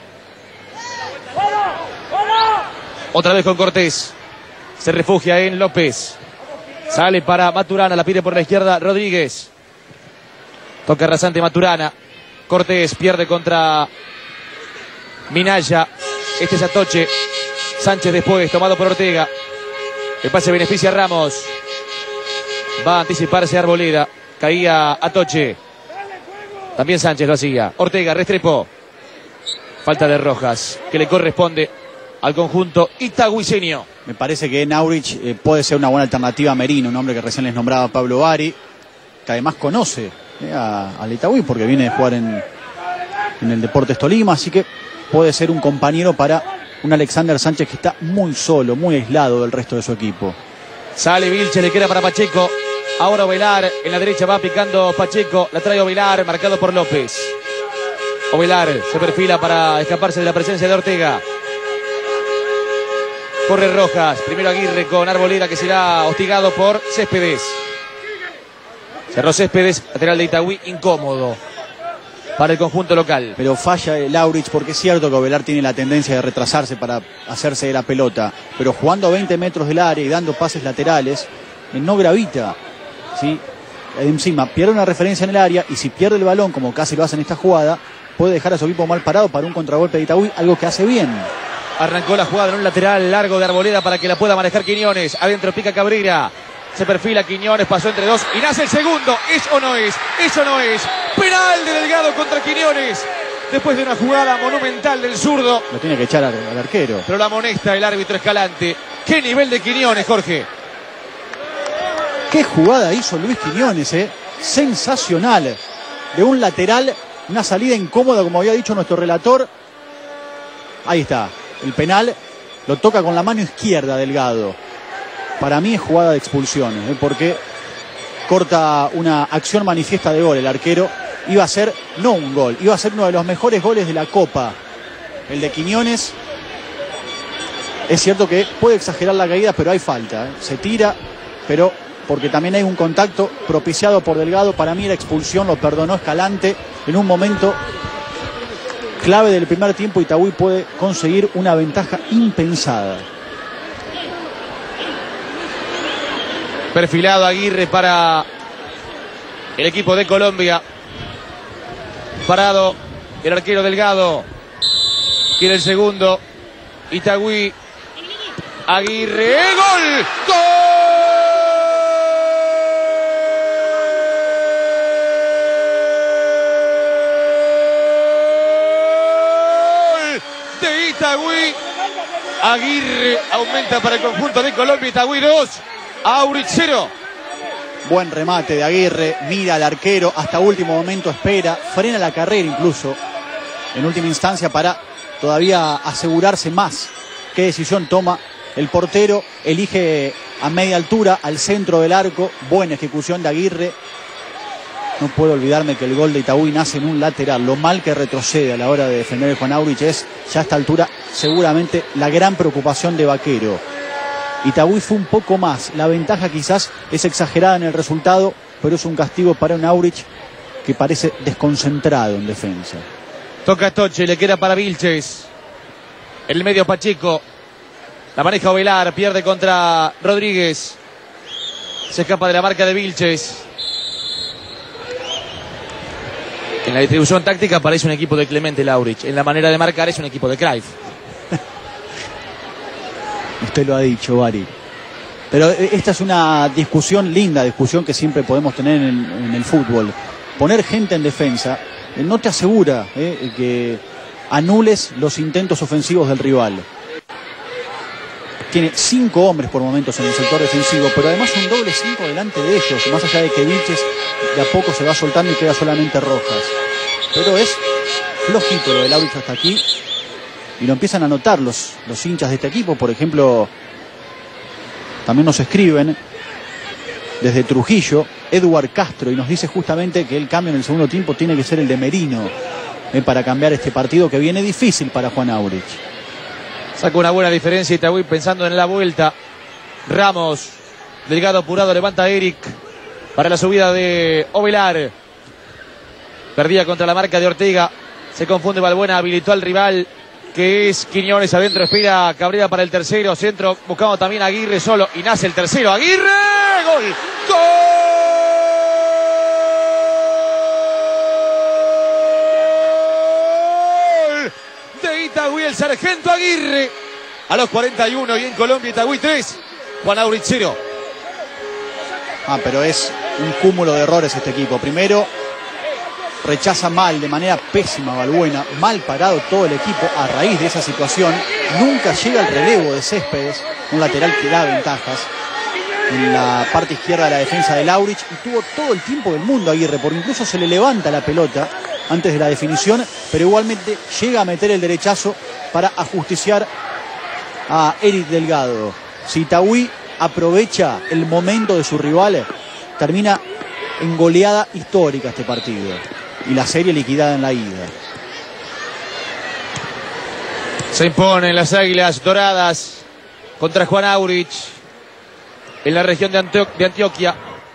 Otra vez con Cortés. Se refugia en López. Sale para Maturana, la pide por la izquierda Rodríguez. Toca rasante Maturana. Cortés pierde contra Minaya. Este es Atoche. Sánchez después, tomado por Ortega. El pase beneficia a Ramos. Va a anticiparse Arboleda. Caía Atoche. También Sánchez lo hacía. Ortega, Restrepo. Falta de Rojas, que le corresponde al conjunto itagüiseño. Me parece que Nauric puede ser una buena alternativa a Merino, un hombre que recién les nombraba Pablo Bari, que además conoce al Itagüí porque viene de jugar en el Deportes Tolima, así que puede ser un compañero para un Alexander Sánchez que está muy solo, muy aislado del resto de su equipo. Sale Vilches, le queda para Pacheco. Ahora Ovelar, en la derecha va picando Pacheco, la trae Ovelar, marcado por López. Ovelar se perfila para escaparse de la presencia de Ortega. Corre Rojas, primero Aguirre con Arboleda, que será hostigado por Céspedes. Cerró Céspedes, lateral de Itagüí, incómodo para el conjunto local. Pero falla el Laurich, porque es cierto que Ovelar tiene la tendencia de retrasarse para hacerse de la pelota, pero jugando a 20 metros del área y dando pases laterales, no gravita, ¿sí? Encima pierde una referencia en el área, y si pierde el balón, como casi lo hace en esta jugada, puede dejar a su equipo mal parado para un contragolpe de Itagüí, algo que hace bien. Arrancó la jugada en un lateral largo de Arboleda para que la pueda manejar Quiñones. Adentro pica Cabrera. Se perfila Quiñones, pasó entre dos y nace el segundo. ¿Es o no es? ¿Eso no es? Penal de Delgado contra Quiñones. Después de una jugada monumental del zurdo. Lo tiene que echar al arquero. Pero la amonesta el árbitro Escalante. ¿Qué nivel de Quiñones, Jorge? Qué jugada hizo Luis Quiñones, sensacional. De un lateral, una salida incómoda, como había dicho nuestro relator. Ahí está. El penal lo toca con la mano izquierda Delgado. Para mí es jugada de expulsión, porque corta una acción manifiesta de gol. El arquero iba a ser, no un gol, iba a ser uno de los mejores goles de la Copa. El de Quiñones. Es cierto que puede exagerar la caída, pero hay falta. Se tira, pero porque también hay un contacto propiciado por Delgado. Para mí la expulsión, lo perdonó Escalante en un momento clave del primer tiempo. Itagüí puede conseguir una ventaja impensada. Perfilado Aguirre para el equipo de Colombia. Parado el arquero Delgado. Quiere el segundo. Itagüí. Aguirre. ¡Gol! ¡Gol! De Itagüí. Aguirre aumenta para el conjunto de Colombia. Itagüí 2. Aurich 0. Buen remate de Aguirre, mira al arquero, hasta último momento espera, frena la carrera incluso, en última instancia para todavía asegurarse más. ¿Qué decisión toma el portero? Elige a media altura, al centro del arco, buena ejecución de Aguirre. No puedo olvidarme que el gol de Itagüí nace en un lateral. Lo mal que retrocede a la hora de defender el Juan Aurich es, ya a esta altura, seguramente la gran preocupación de Vaquero. Itagüí fue un poco más, la ventaja quizás es exagerada en el resultado, pero es un castigo para un Aurich que parece desconcentrado en defensa. Toca Toche, le queda para Vilches. En el medio Pacheco. La maneja Ovelar, pierde contra Rodríguez. Se escapa de la marca de Vilches. En la distribución táctica parece un equipo de Clemente Laurich. En la manera de marcar es un equipo de Cruyff. Usted lo ha dicho, Bari. Pero esta es una discusión linda, discusión que siempre podemos tener en el fútbol. Poner gente en defensa no te asegura que anules los intentos ofensivos del rival. Tiene 5 hombres por momentos en el sector defensivo, pero además un doble 5 delante de ellos, más allá de que Vilches de a poco se va soltando y queda solamente Rojas. Pero es flojito lo del Aurich hasta aquí. Y lo empiezan a notar los hinchas de este equipo. Por ejemplo, también nos escriben desde Trujillo Edward Castro y nos dice justamente que el cambio en el segundo tiempo tiene que ser el de Merino para cambiar este partido que viene difícil para Juan Aurich. Saca una buena diferencia Itagüí pensando en la vuelta. Ramos, Delgado apurado, levanta a Eric para la subida de Ovelar. Perdía contra la marca de Ortega. Se confunde Balbuena, habilitó al rival que es Quiñones. Adentro espera Cabrera para el tercero. Centro buscando también a Aguirre solo. Y nace el tercero. Aguirre. Gol. Gol de Itagüí. El sargento Aguirre. A los 41 y en Colombia Itagüí 3. Juan Aurich 0. Pero es un cúmulo de errores este equipo. Primero, rechaza mal, de manera pésima Balbuena, mal parado todo el equipo a raíz de esa situación. Nunca llega el relevo de Céspedes, un lateral que da ventajas en la parte izquierda de la defensa del Aurich, y tuvo todo el tiempo del mundo Aguirre, porque incluso se le levanta la pelota antes de la definición, pero igualmente llega a meter el derechazo para ajusticiar a Eric Delgado. Si Itagüí aprovecha el momento de su rival, termina en goleada histórica este partido y la serie liquidada en la ida. Se imponen las Águilas Doradas contra Juan Aurich en la región de Antioquia.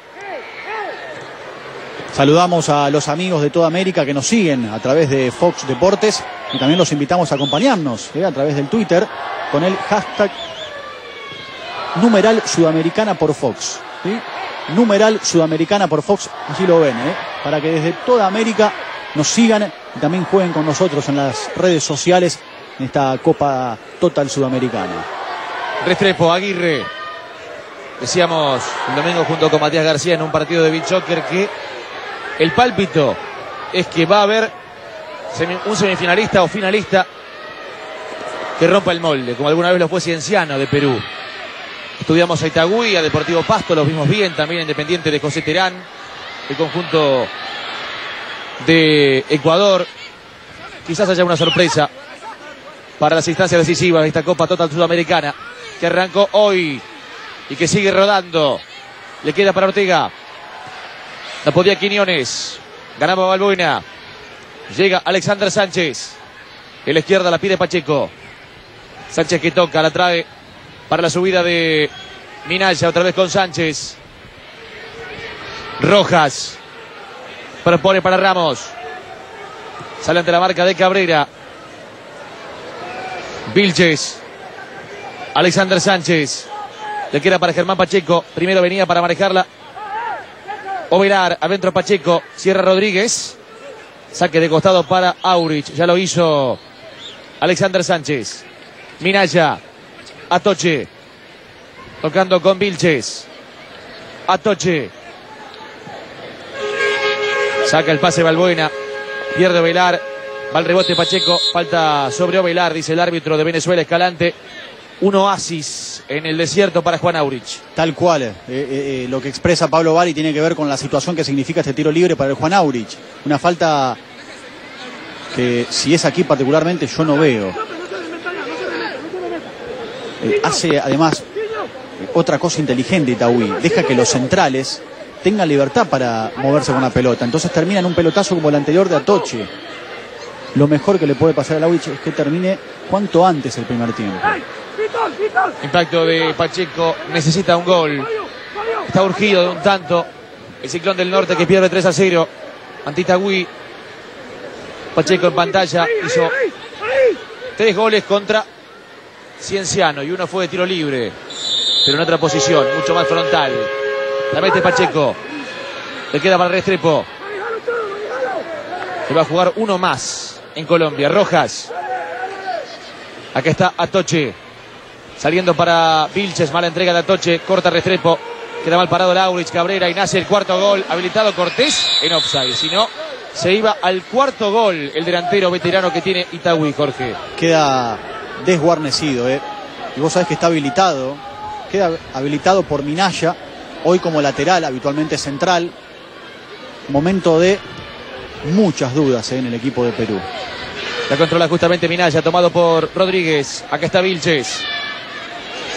Saludamos a los amigos de toda América que nos siguen a través de Fox Deportes y también los invitamos a acompañarnos a través del Twitter con el hashtag #Sudamericana por Fox, ¿sí? #Sudamericana por Fox, así lo ven, para que desde toda América nos sigan y también jueguen con nosotros en las redes sociales en esta Copa Total Sudamericana. Restrepo, Aguirre. Decíamos el domingo junto con Matías García en un partido de beach soccer que el pálpito es que va a haber un semifinalista o finalista que rompa el molde, como alguna vez lo fue Cienciano de Perú. Estudiamos a Itagüí, a Deportivo Pasto, los vimos bien, también Independiente de José Terán, el conjunto de Ecuador. Quizás haya una sorpresa para las instancias decisivas de esta Copa Total Sudamericana, que arrancó hoy y que sigue rodando. Le queda para Ortega. La podía Quiñones. Ganaba Balbuena. Llega Alexander Sánchez. En la izquierda la pide Pacheco. Sánchez que toca, la trae para la subida de Minaya, otra vez con Sánchez. Rojas propone para Ramos. Sale ante la marca de Cabrera. Vilches. Alexander Sánchez. Le queda para Germán Pacheco. Primero venía para manejarla Ovelar. Adentro Pacheco. Cierra Rodríguez. Saque de costado para Aurich. Ya lo hizo Alexander Sánchez. Minaya. Atoche. Tocando con Vilches. Atoche. Saca el pase Balbuena. Pierde Ovelar. Va el rebote Pacheco. Falta sobre Ovelar, dice el árbitro de Venezuela, Escalante. Un oasis en el desierto para Juan Aurich. Tal cual. Lo que expresa Pablo Bari tiene que ver con la situación que significa este tiro libre para el Juan Aurich. Una falta que, si es aquí particularmente, yo no veo. Hace además otra cosa inteligente Itagüí. Deja que los centrales tengan libertad para moverse con la pelota. Entonces termina en un pelotazo como el anterior de Atoche. Lo mejor que le puede pasar a Aurich es que termine cuanto antes el primer tiempo. Impacto de Pacheco, necesita un gol. Está urgido de un tanto. El Ciclón del Norte que pierde 3-0 ante Itagüí. Pacheco en pantalla hizo 3 goles contra Cienciano y uno fue de tiro libre, pero en otra posición, mucho más frontal. La mete Pacheco. Le queda para Restrepo. Se va a jugar uno más en Colombia. Rojas. Acá está Atoche. Saliendo para Vilches. Mala entrega de Atoche. Corta Restrepo. Queda mal parado el Aurich. Cabrera. Y nace el cuarto gol. Habilitado Cortés en offside. Si no, se iba al cuarto gol el delantero veterano que tiene Itagüí, Jorge. Queda desguarnecido, Y vos sabés que está habilitado. Queda habilitado por Minaya. Hoy como lateral, habitualmente central. Momento de muchas dudas en el equipo de Perú. La controla justamente Minaya, tomado por Rodríguez. Acá está Vilches.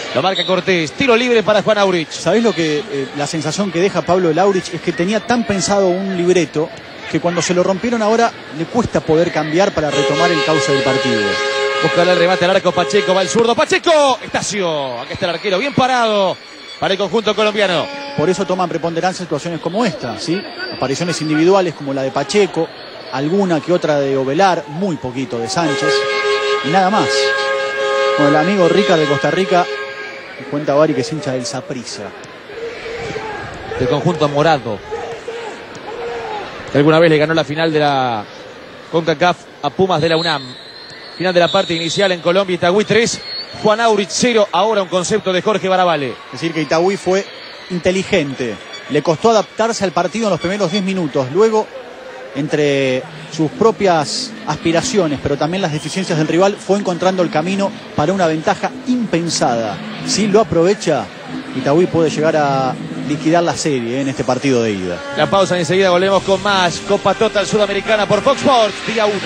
Lo marca Cortés. Tiro libre para Juan Aurich. ¿Sabés lo que la sensación que deja Pablo Laurich? Es que tenía tan pensado un libreto que cuando se lo rompieron ahora le cuesta poder cambiar para retomar el cauce del partido. Busca el remate al arco Pacheco, va el zurdo. ¡Pacheco! Estacio. Acá está el arquero, bien parado para el conjunto colombiano. Por eso toman preponderancia situaciones como esta, ¿sí? Apariciones individuales como la de Pacheco, alguna que otra de Ovelar, muy poquito de Sánchez y nada más. Con el amigo Rica de Costa Rica, cuenta Bari que es hincha del Saprissa. Del conjunto morado, que alguna vez le ganó la final de la CONCACAF a Pumas de la UNAM. Final de la parte inicial en Colombia, Itagüí 3, Juan Aurich 0. Ahora un concepto de Jorge Baravale. Es decir, que Itagüí fue inteligente. Le costó adaptarse al partido en los primeros 10 minutos. Luego, entre sus propias aspiraciones, pero también las deficiencias del rival, fue encontrando el camino para una ventaja impensada. Si lo aprovecha, Itagüí puede llegar a liquidar la serie en este partido de ida. La pausa y enseguida volvemos con más Copa Total Sudamericana por Fox Sports, día 1.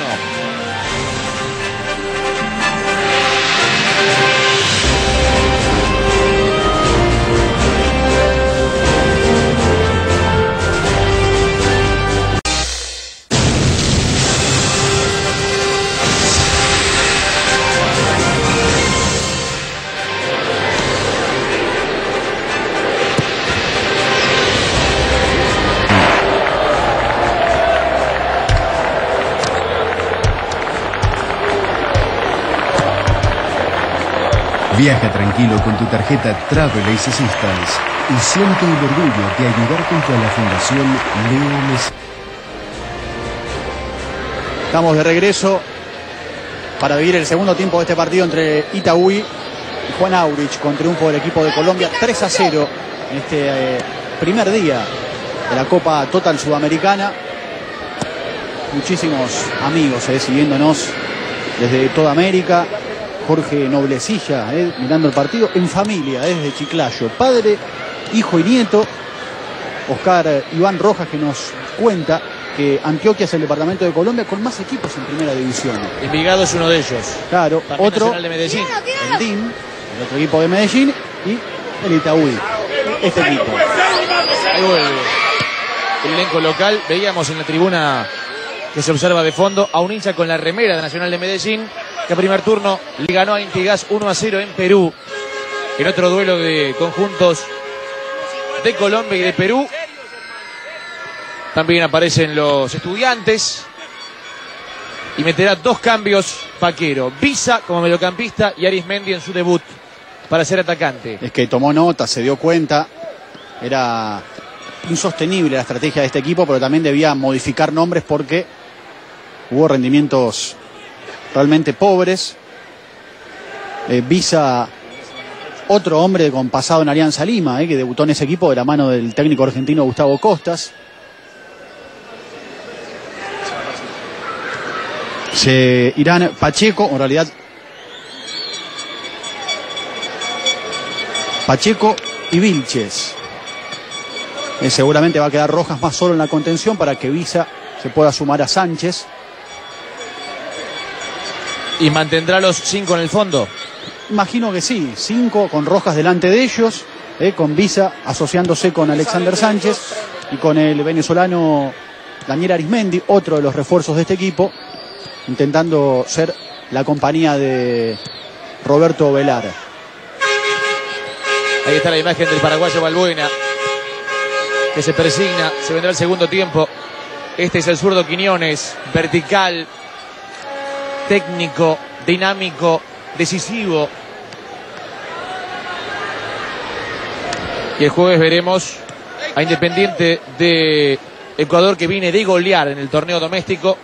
Viaja tranquilo con tu tarjeta Travel Assistance y siente el orgullo de ayudar junto a la Fundación Leo Messi. Estamos de regreso para vivir el segundo tiempo de este partido entre Itagüí y Juan Aurich, con triunfo del equipo de Colombia 3-0 en este primer día de la Copa Total Sudamericana. Muchísimos amigos siguiéndonos desde toda América. Jorge Noblecilla, mirando el partido en familia, desde Chiclayo, padre, hijo y nieto. Oscar Iván Rojas, que nos cuenta que Antioquia es el departamento de Colombia con más equipos en primera división. Envigado es uno de ellos. Claro, también otro, Nacional de Medellín. el DIM, el otro equipo de Medellín, y el Itagüí, este equipo. Ahí vuelve el elenco local. Veíamos en la tribuna que se observa de fondo a un hincha con la remera de Nacional de Medellín, que a primer turno le ganó a Intigas 1-0 en Perú. En otro duelo de conjuntos de Colombia y de Perú también aparecen los Estudiantes. Y meterá 2 cambios Paquero. Visa como mediocampista y Arismendi en su debut para ser atacante. Es que tomó nota, se dio cuenta. Era insostenible la estrategia de este equipo, pero también debía modificar nombres porque hubo rendimientos realmente pobres. Visa, otro hombre con pasado en Alianza Lima, que debutó en ese equipo de la mano del técnico argentino Gustavo Costas. Se irán Pacheco, en realidad Pacheco y Vilches. Seguramente va a quedar Rojas más solo en la contención para que Visa se pueda sumar a Sánchez. ¿Y mantendrá los 5 en el fondo? Imagino que sí, 5 con Rojas delante de ellos, con Visa asociándose con Alexander Sánchez y con el venezolano Daniel Arismendi, otro de los refuerzos de este equipo, intentando ser la compañía de Roberto Ovelar. Ahí está la imagen del paraguayo Balbuena, que se persigna. Se vendrá el segundo tiempo. Este es el zurdo Quiñones, vertical, técnico, dinámico, decisivo. Y el jueves veremos a Independiente de Ecuador, que viene de golear en el torneo doméstico.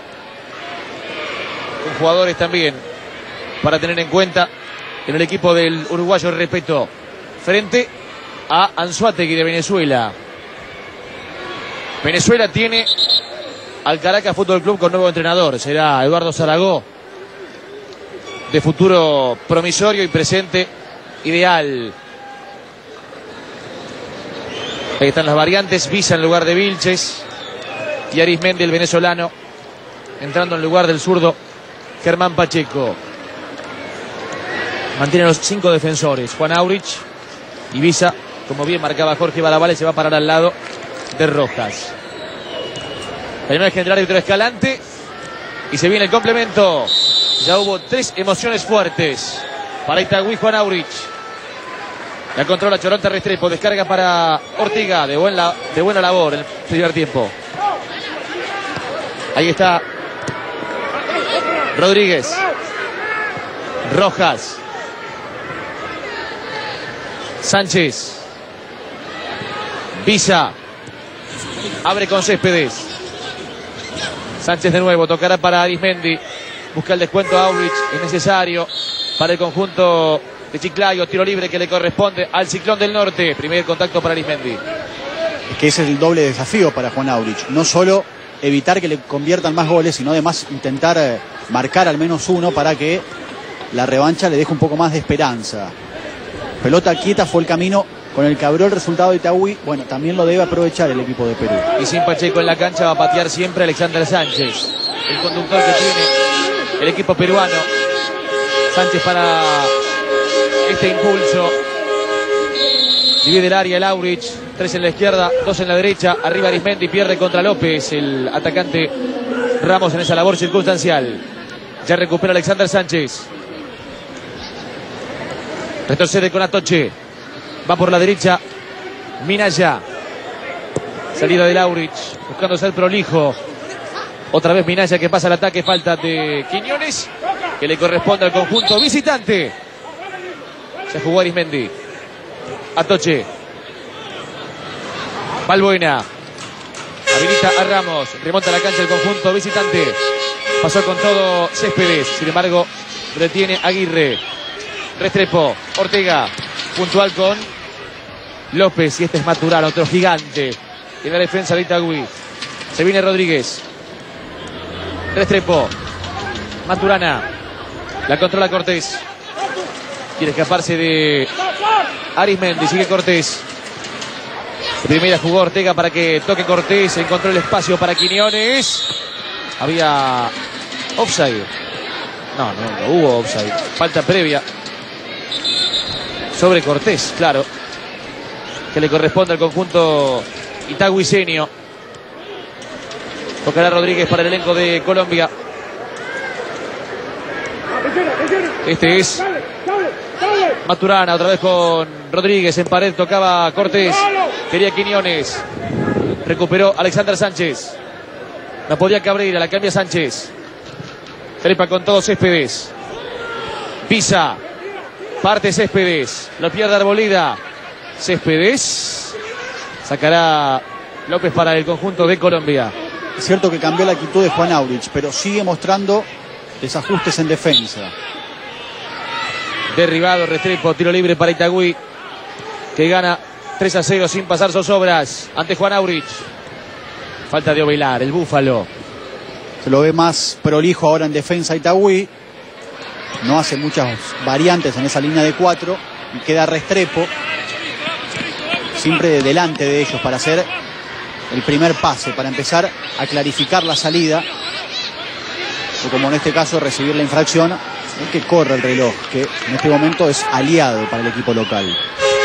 Con jugadores también para tener en cuenta en el equipo del uruguayo Respeto, frente a Anzoátegui de Venezuela. Venezuela tiene al Caracas Fútbol Club con nuevo entrenador. Será Eduardo Zaragoza, de futuro promisorio y presente ideal. Ahí están las variantes. Visa en lugar de Vilches y Arismendi, el venezolano, entrando en lugar del zurdo Germán Pacheco. Mantiene los 5 defensores. Juan Aurich, Ibiza, como bien marcaba Jorge Badavale, se va a parar al lado de Rojas. La imagen del árbitro Escalante. Y se viene el complemento. Ya hubo 3 emociones fuertes para Itagüí. Juan Aurich. La controla Choronta Restrepo. Descarga para Ortiga. De buena labor en el primer tiempo. Ahí está Rodríguez. Rojas. Sánchez. Visa. Abre con Céspedes. Sánchez de nuevo. Tocará para Arismendi. Busca el descuento a Aurich. Es necesario para el conjunto de Chiclayo. Tiro libre que le corresponde al Ciclón del Norte. Primer contacto para Arismendi. Es que ese es el doble desafío para Juan Aurich. No solo evitar que le conviertan más goles, sino además intentar marcar al menos uno para que la revancha le deje un poco más de esperanza. Pelota quieta fue el camino con el que abrió el resultado de Itagüí. Bueno, también lo debe aprovechar el equipo de Perú. Y sin Pacheco en la cancha va a patear siempre Alexander Sánchez, el conductor que tiene el equipo peruano. Sánchez para este impulso. Divide el área el Aurich. 3 en la izquierda, 2 en la derecha. Arriba Arismendi, pierde contra López. El atacante Ramos en esa labor circunstancial. Ya recupera Alexander Sánchez. Retrocede con Atoche. Va por la derecha Minaya. Salida del Aurich, buscando ser prolijo. Otra vez Minaya que pasa al ataque. Falta de Quiñones, que le corresponde al conjunto visitante. Se jugó Arismendi. Atoche. Balbuena. Habilita a Ramos. Remonta la cancha el conjunto visitante. Pasó con todo Céspedes. Sin embargo, retiene Aguirre. Restrepo. Ortega. Puntual con López. Y este es Maturana, otro gigante en la defensa de Itagüí. Se viene Rodríguez. Restrepo. Maturana. La controla Cortés. Quiere escaparse de Arismendi. Sigue Cortés. De primera jugó Ortega para que toque Cortés. Encontró el espacio para Quiñones. Había offside. No hubo offside. Falta previa sobre Cortés, claro, que le corresponde al conjunto itagüiseño. Tocará Rodríguez para el elenco de Colombia. Este es Maturana, otra vez con Rodríguez en pared. Tocaba Cortés, quería Quiñones. Recuperó Alexander Sánchez. No podía Cabreira, la cambia Sánchez. Trepa con todo Céspedes. Pisa. Parte Céspedes. Lo pierde Arboleda. Céspedes. Sacará López para el conjunto de Colombia. Es cierto que cambió la actitud de Juan Aurich, pero sigue mostrando desajustes en defensa. Derribado Restrepo. Tiro libre para Itagüí, que gana 3-0 sin pasar zozobras ante Juan Aurich. Falta de Ovelar, el Búfalo. Se lo ve más prolijo ahora en defensa Itagüí. No hace muchas variantes en esa línea de 4. Y queda Restrepo siempre delante de ellos para hacer el primer pase, para empezar a clarificar la salida. O como en este caso recibir la infracción, el que corre el reloj, que en este momento es aliado para el equipo local.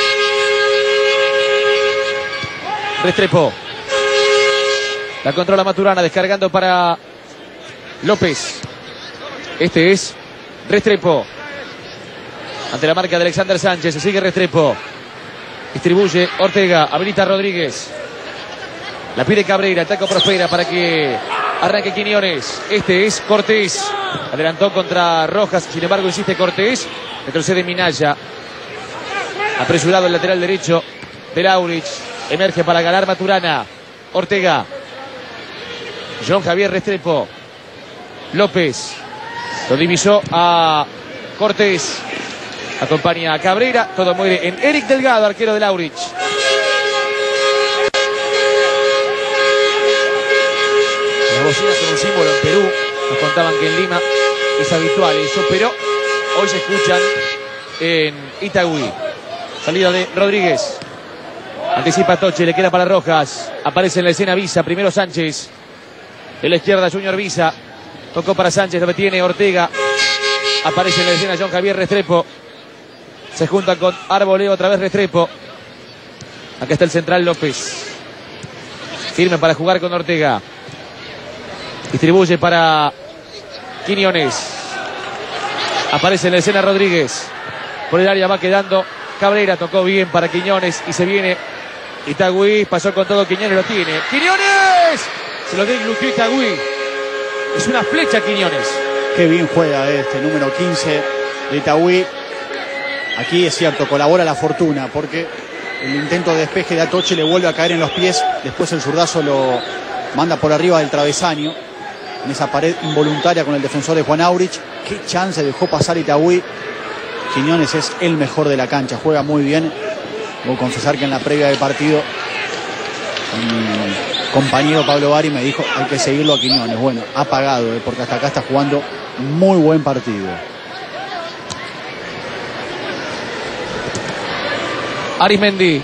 Restrepo. La controla Maturana, descargando para López. Este es Restrepo. Ante la marca de Alexander Sánchez. Se sigue Restrepo. Distribuye Ortega. Habilita Rodríguez. La pide Cabreira. El taco prospera para que arranque Quiñones. Este es Cortés. Adelantó contra Rojas. Sin embargo, insiste Cortés. Retrocede Minaya. Apresurado el lateral derecho del Aurich. Emerge para ganar Maturana. Ortega. John Javier Restrepo. López. Lo divisó a Cortés. Acompaña a Cabreira. Todo muere en Eric Delgado, arquero del Aurich. Las bocinas son un símbolo en Perú. Nos contaban que en Lima es habitual eso, pero hoy se escuchan en Itagüí. Salida de Rodríguez. Anticipa Toche, le queda para Rojas. Aparece en la escena Visa. Primero Sánchez. En la izquierda Junior Visa. Tocó para Sánchez, lo tiene Ortega. Aparece en la escena John Javier Restrepo. Se junta con Arboleda, otra vez Restrepo. Acá está el central López. Firme para jugar con Ortega. Distribuye para Quiñones. Aparece en la escena Rodríguez. Por el área va quedando Cabrera. Tocó bien para Quiñones y se viene Itagüí. Pasó con todo, Quiñones lo tiene. ¡Quiñones! Se lo deglutió Itagüí. Es una flecha Quiñones. Qué bien juega este número 15 de Itagüí. Aquí es cierto, colabora la fortuna porque el intento de despeje de Atoche le vuelve a caer en los pies. Después el zurdazo lo manda por arriba del travesaño. En esa pared involuntaria con el defensor de Juan Aurich. Qué chance dejó pasar Itagüí. Quiñones es el mejor de la cancha, juega muy bien. Debo confesar que en la previa del partido mi compañero Pablo Bari me dijo hay que seguirlo a Quiñones. Bueno, ha pagado, porque hasta acá está jugando muy buen partido. Arismendi.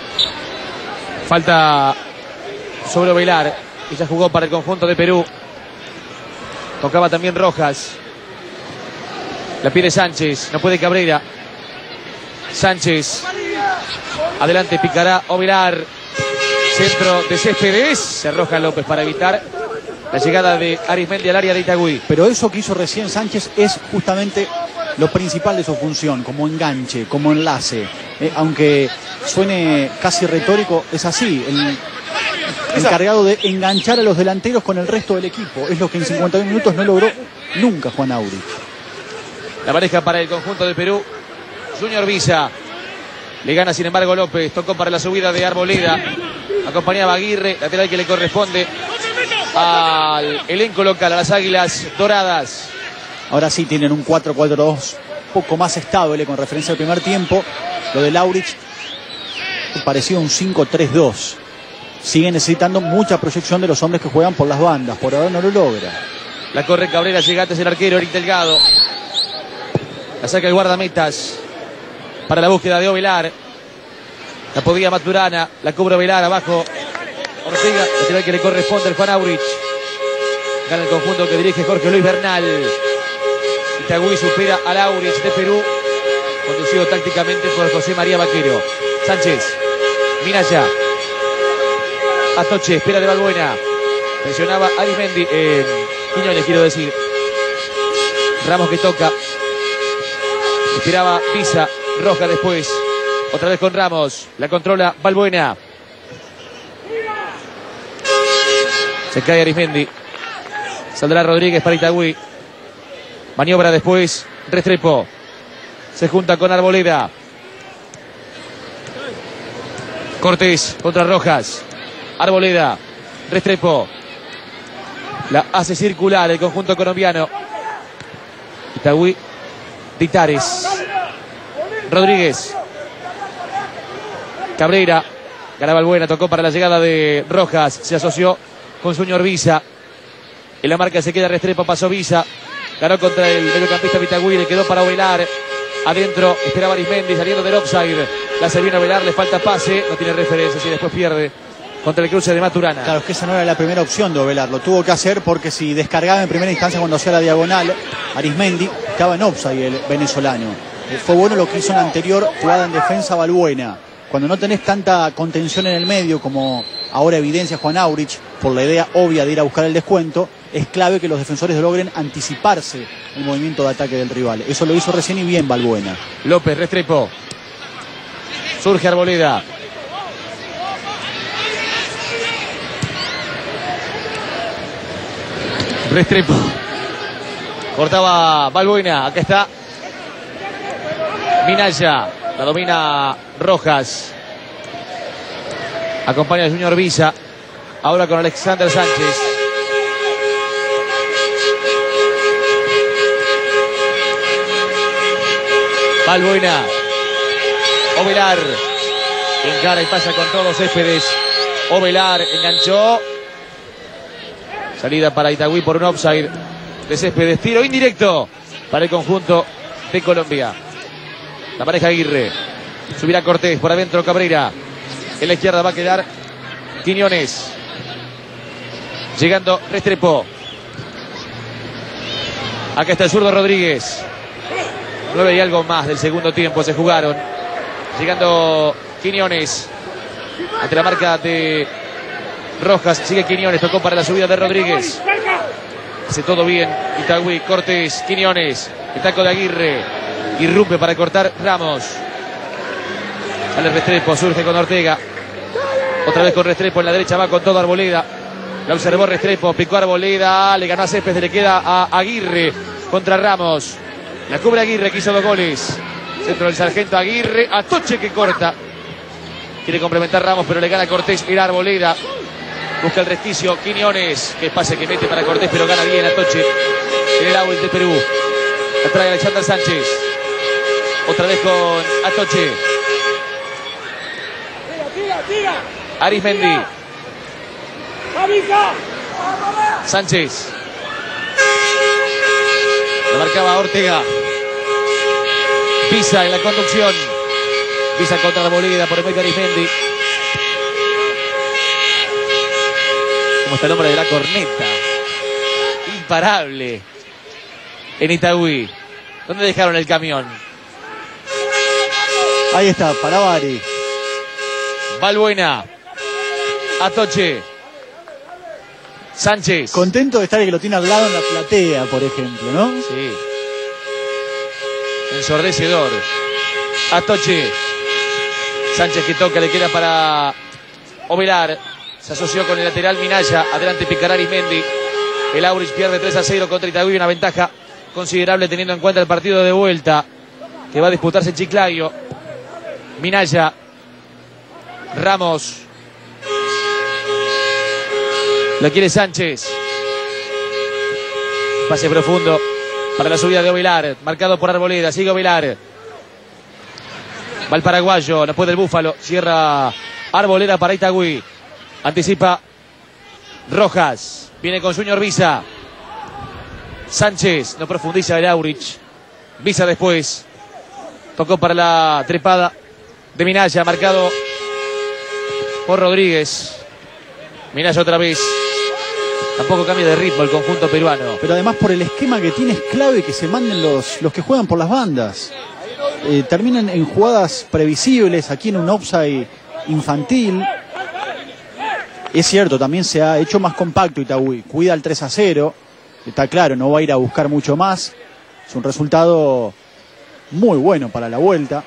Falta sobre Ovelar. Y ya jugó para el conjunto de Perú. Tocaba también Rojas. La pide Sánchez. No puede Cabrera. Sánchez. Adelante picará Ovelar. Centro de Céspedes. Se arroja López para evitar la llegada de Arismendi al área de Itagüí. Pero eso que hizo recién Sánchez es justamente lo principal de su función, como enganche, como enlace. Aunque suene casi retórico, es así. El encargado de enganchar a los delanteros con el resto del equipo. Es lo que en 51 minutos no logró nunca Juan Aurich. La pareja para el conjunto de Perú. Junior Visa. Le gana sin embargo López. Tocó para la subida de Arboleda. Acompañaba Aguirre. Lateral que le corresponde al elenco local, a las Águilas Doradas. Ahora sí tienen un 4-4-2 poco más estable con referencia al primer tiempo. Lo de Aurich parecía un 5-3-2. Sigue necesitando mucha proyección de los hombres que juegan por las bandas. Por ahora no lo logra. La corre Cabrera, llega antes el arquero Eric Delgado. La saca el guardametas para la búsqueda de Ovelar. La podía Maturana, la cubre Ovelar, abajo Ortega, lateral que le corresponde al Juan Aurich. Gana el conjunto que dirige Jorge Luis Bernal. Itagüí supera al Aurich de Perú, conducido tácticamente por José María Vaquero. Sánchez, Minaya. Atoche, espera de Balbuena. Presionaba Arismendi, Quiñones quiero decir. Ramos que toca. Esperaba Pisa, Roja después. Otra vez con Ramos. La controla Balbuena. Se cae Arismendi. Saldrá Rodríguez para Itagüí. Maniobra después Restrepo. Se junta con Arboleda. Cortés contra Rojas. Arboleda. Restrepo. La hace circular el conjunto colombiano. Itagüí. Ditares. Rodríguez. Cabrera. Gana Balbuena. Tocó para la llegada de Rojas. Se asoció con Junior Visa. En la marca se queda Restrepo. Pasó Visa. Ganó contra el mediocampista Itagüí. Le quedó para Ovelar. Adentro esperaba Arismendi saliendo del offside. La se viene a Ovelar. Le falta pase. No tiene referencia. Y después pierde contra el cruce de Maturana. Claro, es que esa no era la primera opción de Ovelar. Lo tuvo que hacer porque si descargaba en primera instancia cuando hacía la diagonal, Arismendi estaba en offside el venezolano. Fue bueno lo que hizo en la anterior jugada en defensa Balbuena. Cuando no tenés tanta contención en el medio como ahora evidencia Juan Aurich, por la idea obvia de ir a buscar el descuento, es clave que los defensores logren anticiparse el movimiento de ataque del rival. Eso lo hizo recién y bien Balbuena. López, Restrepo. Surge Arboleda. Restrepo. Cortaba Balbuena. Acá está Minaya. La domina Rojas. Acompaña a Junior Visa. Ahora con Alexander Sánchez. Balbuena. Ovelar. Encara y pasa con todos Céspedes. Ovelar enganchó. Salida para Itagüí por un offside de Céspedes. Tiro indirecto para el conjunto de Colombia. La pareja Aguirre. Subirá Cortés por adentro Cabrera. En la izquierda va a quedar Quiñones. Llegando Restrepo. Acá está el zurdo Rodríguez. 9 y algo más del segundo tiempo se jugaron. Llegando Quiñones ante la marca de Rojas. Sigue Quiñones, tocó para la subida de Rodríguez. Hace todo bien Itagüí. Cortés, Quiñones, el taco de Aguirre. Irrumpe para cortar Ramos. Sale Restrepo, surge con Ortega. Otra vez con Restrepo en la derecha, va con todo Arboleda. La observó Restrepo, picó Arboleda, le ganó a Céspedes, le queda a Aguirre contra Ramos. La cubre Aguirre, que hizo 2 goles. Centro del sargento Aguirre, Atoche que corta. Quiere complementar Ramos, pero le gana Cortés, era Arboleda. Busca el resquicio, Quiñones, que pase que mete para Cortés, pero gana bien Atoche. En el Auel de Perú. La trae Alexander Sánchez. Otra vez con Atoche. Arismendi. Sánchez. La marcaba Ortega. Pisa en la conducción. Pisa contra Arboleda por el medio de Arismendi. ¿Cómo está el hombre de la corneta? Imparable. En Itagüí. ¿Dónde dejaron el camión? Ahí está, para Bari. Balbuena. Atoche. Sánchez. Contento de estar el que lo tiene al lado en la platea, por ejemplo, ¿no? Sí. Ensordecedor. Atoche. Sánchez que toca, le queda para Ovelar. Se asoció con el lateral Minaya. Adelante picará Arismendi. El Aurich pierde 3-0 contra Itagüí. Una ventaja considerable teniendo en cuenta el partido de vuelta que va a disputarse en Chiclayo. Minaya. Ramos. Lo quiere Sánchez. Pase profundo para la subida de Ovelar. Marcado por Arboleda. Sigue Ovelar. Va el paraguayo. No puede el Búfalo. Cierra Arboleda para Itagüí. Anticipa Rojas. Viene con Junior Visa. Sánchez. No profundiza el Aurich. Visa después. Tocó para la trepada de Minaya. Marcado por Rodríguez. Minaya otra vez. Tampoco cambia de ritmo el conjunto peruano. Pero además por el esquema que tiene es clave que se manden los que juegan por las bandas. Terminan en jugadas previsibles, aquí en un offside infantil. Es cierto, también se ha hecho más compacto Itagüí. Cuida el 3-0. Está claro, no va a ir a buscar mucho más. Es un resultado muy bueno para la vuelta.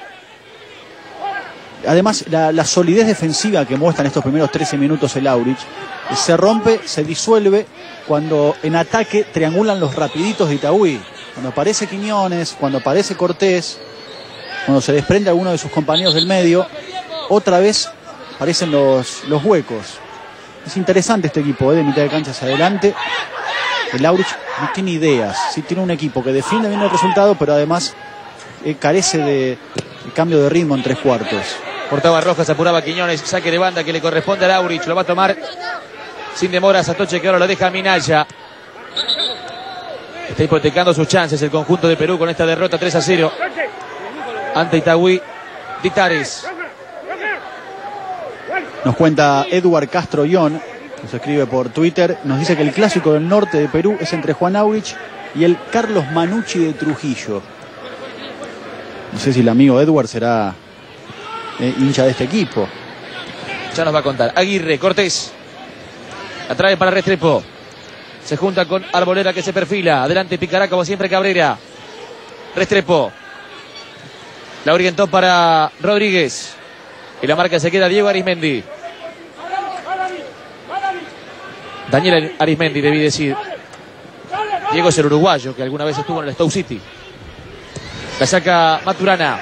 Además, la solidez defensiva que muestra en estos primeros 13 minutos el Aurich se rompe, se disuelve cuando en ataque triangulan los rapiditos de Itagüí. Cuando aparece Quiñones, cuando aparece Cortés, cuando se desprende alguno de sus compañeros del medio, otra vez aparecen los huecos. Es interesante este equipo, de mitad de cancha hacia adelante. El Aurich no tiene ideas, ¿sí? Tiene un equipo que defiende bien el resultado, pero además carece de cambio de ritmo en 3/4. Cortaba Rojas, apuraba Quiñones, saque de banda que le corresponde al Aurich, lo va a tomar sin demora Atoche, que ahora lo deja a Minaya. Está hipotecando sus chances el conjunto de Perú con esta derrota 3-0 ante Itagüí. Ditares. Nos cuenta Edward Castro Ión, nos escribe por Twitter, nos dice que el clásico del norte de Perú es entre Juan Aurich y el Carlos Manucci de Trujillo. No sé si el amigo Edward será hincha de este equipo. Ya nos va a contar. Aguirre, Cortés. Atrae para Restrepo. Se junta con Arboleda que se perfila. Adelante picará como siempre Cabrera. Restrepo. La orientó para Rodríguez. Y la marca se queda Diego Arismendi. Daniel Arismendi, debí decir. Diego es el uruguayo que alguna vez estuvo en el Stoke City. La saca Maturana.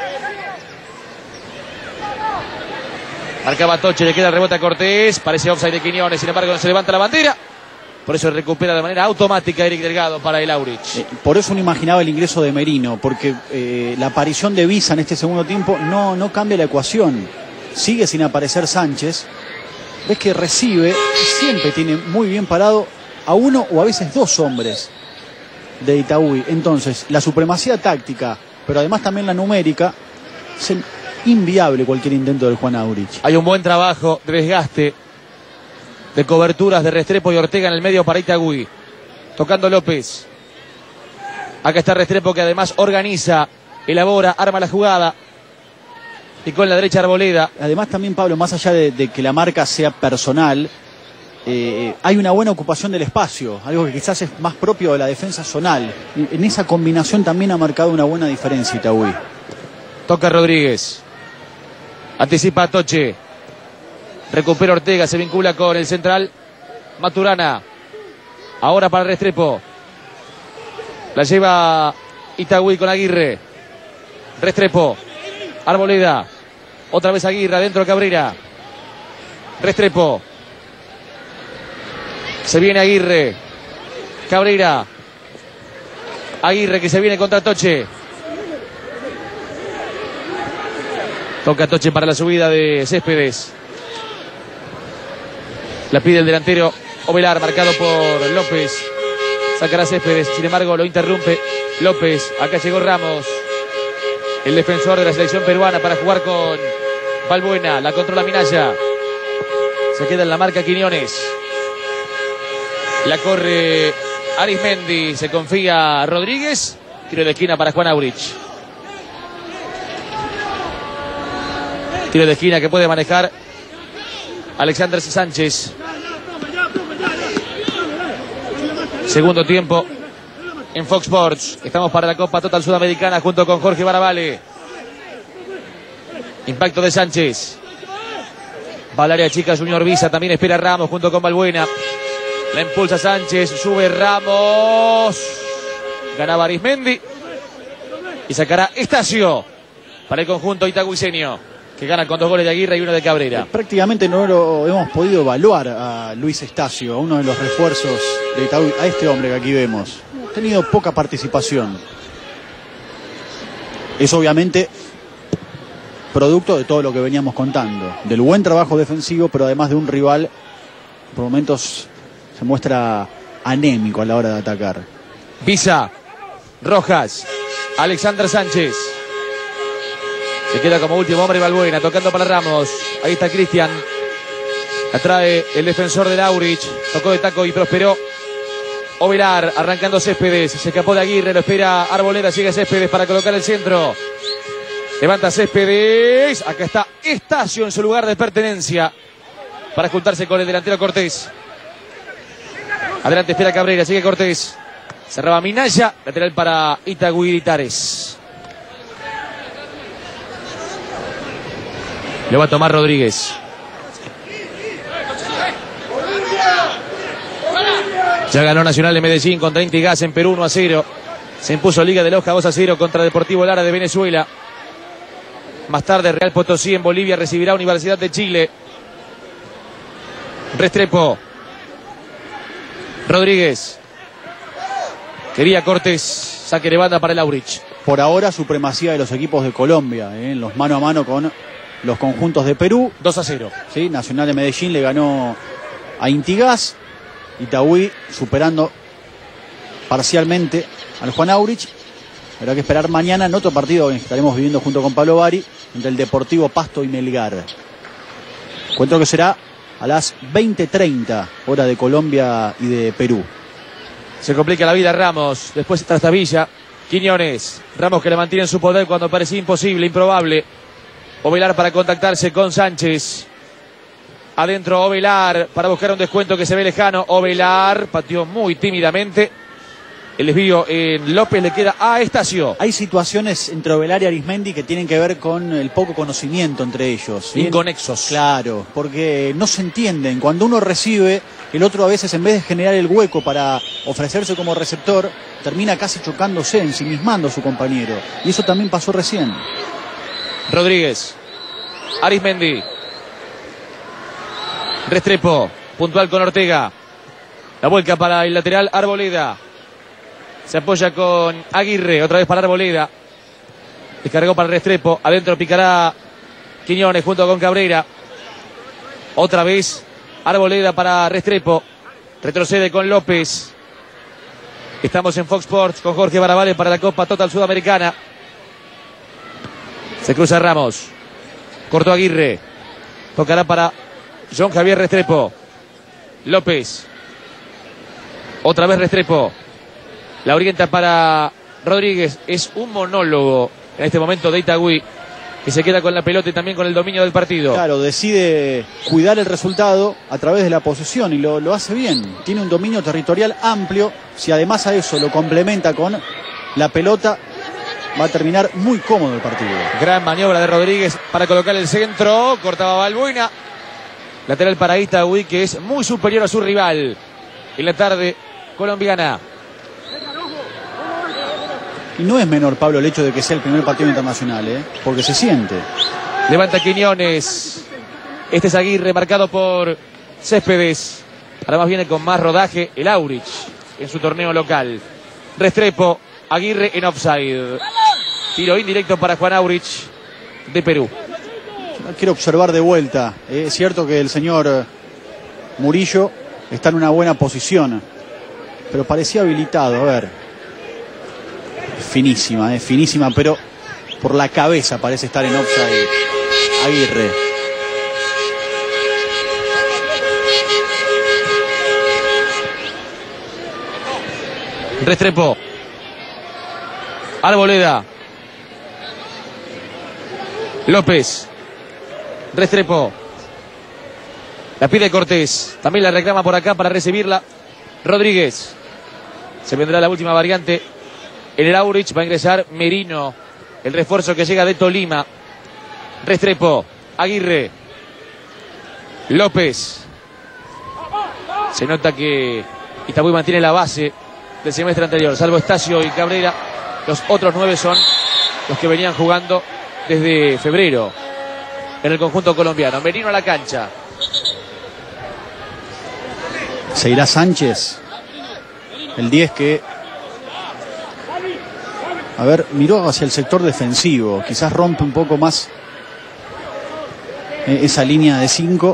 Marcaba Toche, le queda el rebote a Cortés. Parece offside de Quiñones, sin embargo no se levanta la bandera. Por eso recupera de manera automática Eric Delgado para el Aurich. Por eso no imaginaba el ingreso de Merino, porque la aparición de Visa en este segundo tiempo no cambia la ecuación. Sigue sin aparecer Sánchez. Ves que recibe, siempre tiene muy bien parado a uno o a veces dos hombres de Itagüí. Entonces, la supremacía táctica, pero además también la numérica, hacen inviable cualquier intento del Juan Aurich. Hay un buen trabajo de desgaste, de coberturas de Restrepo y Ortega en el medio para Itagüí. Tocando López. Acá está Restrepo, que además organiza, elabora, arma la jugada. Y con la derecha Arboleda. Además también, Pablo, más allá de que la marca sea personal, hay una buena ocupación del espacio, algo que quizás es más propio de la defensa zonal. En esa combinación también ha marcado una buena diferencia Itagüí. Toca Rodríguez. Anticipa a Toche. Recupera Ortega, se vincula con el central Maturana. Ahora para Restrepo. La lleva Itagüí con Aguirre. Restrepo. Arboleda. Otra vez Aguirre, adentro Cabrera. Restrepo. Se viene Aguirre. Cabrera. Aguirre que se viene contra Toche. Toca Toche para la subida de Céspedes. La pide el delantero Ovelar, marcado por López. Sacará Céspedes, sin embargo lo interrumpe López. Acá llegó Ramos, el defensor de la selección peruana, para jugar con Balbuena. La controla Minaya. Se queda en la marca Quiñones. La corre Arismendi. Se confía Rodríguez. Tiro de esquina para Juan Aurich. Tiro de esquina que puede manejar Alexander Sánchez. Segundo tiempo en Fox Sports. Estamos para la Copa Total Sudamericana junto con Jorge Baravale. Impacto de Sánchez. Va al área chica Junior Visa. También espera Ramos junto con Balbuena. La impulsa Sánchez. Sube Ramos. Ganaba Arismendi. Y sacará Estacio para el conjunto itagüiseño, que gana con 2 goles de Aguirre y 1 de Cabrera. Prácticamente no lo hemos podido evaluar a Luis Estacio, a uno de los refuerzos de Itagüí, a este hombre que aquí vemos. Ha tenido poca participación. Es obviamente producto de todo lo que veníamos contando, del buen trabajo defensivo, pero además de un rival que por momentos se muestra anémico a la hora de atacar. Visa, Rojas, Alexander Sánchez. Se queda como último hombre Balbuena, tocando para Ramos. Ahí está Cristian. Atrae el defensor de Aurich. Tocó de taco y prosperó Ovelar, arrancando Céspedes. Se escapó de Aguirre, lo espera Arboleda. Sigue Céspedes para colocar el centro. Levanta Céspedes. Acá está Estacio en su lugar de pertenencia, para juntarse con el delantero Cortés. Adelante espera Cabrera, sigue Cortés. Cerraba Minaya, lateral para Itagüí Litares. Lo va a tomar Rodríguez. Ya ganó Nacional de Medellín contra Intigas en Perú 1-0. Se impuso Liga de Loja 2-0 contra Deportivo Lara de Venezuela. Más tarde Real Potosí en Bolivia recibirá Universidad de Chile. Restrepo. Rodríguez. Quería Cortés. Saque de banda para el Aurich. Por ahora supremacía de los equipos de Colombia, en los mano a mano con los conjuntos de Perú. 2-0. ¿Sí? Nacional de Medellín le ganó a Intigas. Itagüí superando parcialmente al Juan Aurich. Habrá que esperar mañana en otro partido que estaremos viviendo junto con Pablo Bari, entre el Deportivo Pasto y Melgar. Encuentro que será a las 20:30, hora de Colombia y de Perú. Se complica la vida Ramos. Después Trastabilla. Quiñones. Ramos que le mantiene en su poder cuando parecía imposible, improbable. Ovelar para contactarse con Sánchez. Adentro Ovelar para buscar un descuento que se ve lejano. Ovelar pateó muy tímidamente. El desvío en López, le queda a Estacio. Hay situaciones entre Ovelar y Arismendi que tienen que ver con el poco conocimiento entre ellos. ¿Sí? Inconexos. Claro, porque no se entienden. Cuando uno recibe, el otro a veces en vez de generar el hueco para ofrecerse como receptor, termina casi chocándose, ensimismando a su compañero. Y eso también pasó recién. Rodríguez. Arismendi. Restrepo. Puntual con Ortega. La vuelca para el lateral Arboleda. Se apoya con Aguirre, otra vez para Arboleda. Descargó para Restrepo. Adentro picará Quiñones junto con Cabrera. Otra vez Arboleda para Restrepo. Retrocede con López. Estamos en Fox Sports con Jorge Baravale para la Copa Total Sudamericana. Se cruza Ramos. Cortó Aguirre. Tocará para John Javier Restrepo. López. Otra vez Restrepo. La orienta para Rodríguez. Es un monólogo en este momento de Itagüí, que se queda con la pelota y también con el dominio del partido. Claro, decide cuidar el resultado a través de la posesión y lo hace bien. Tiene un dominio territorial amplio. Si además a eso lo complementa con la pelota, va a terminar muy cómodo el partido. Gran maniobra de Rodríguez para colocar el centro. Cortaba Balbuena. Lateral para Itagüí, que es muy superior a su rival en la tarde colombiana. Y no es menor, Pablo, el hecho de que sea el primer partido internacional, porque se siente. Levanta Quiñones. Este es Aguirre, marcado por Céspedes. Además viene con más rodaje el Aurich en su torneo local. Restrepo, Aguirre en offside. Tiro indirecto para Juan Aurich de Perú. Quiero observar de vuelta. Es cierto que el señor Murillo está en una buena posición, pero parecía habilitado. A ver. Finísima, finísima, pero por la cabeza parece estar en offside Aguirre. Restrepo. Arboleda. López. Restrepo. La pide Cortés. También la reclama por acá para recibirla Rodríguez. Se vendrá la última variante. En el Aurich va a ingresar Merino, el refuerzo que llega de Tolima. Restrepo, Aguirre, López. Se nota que Itagüí mantiene la base del semestre anterior, salvo Estacio y Cabrera. Los otros 9 son los que venían jugando desde febrero en el conjunto colombiano. Merino a la cancha. Se irá Sánchez, el 10 que... A ver, miró hacia el sector defensivo. Quizás rompe un poco más esa línea de 5.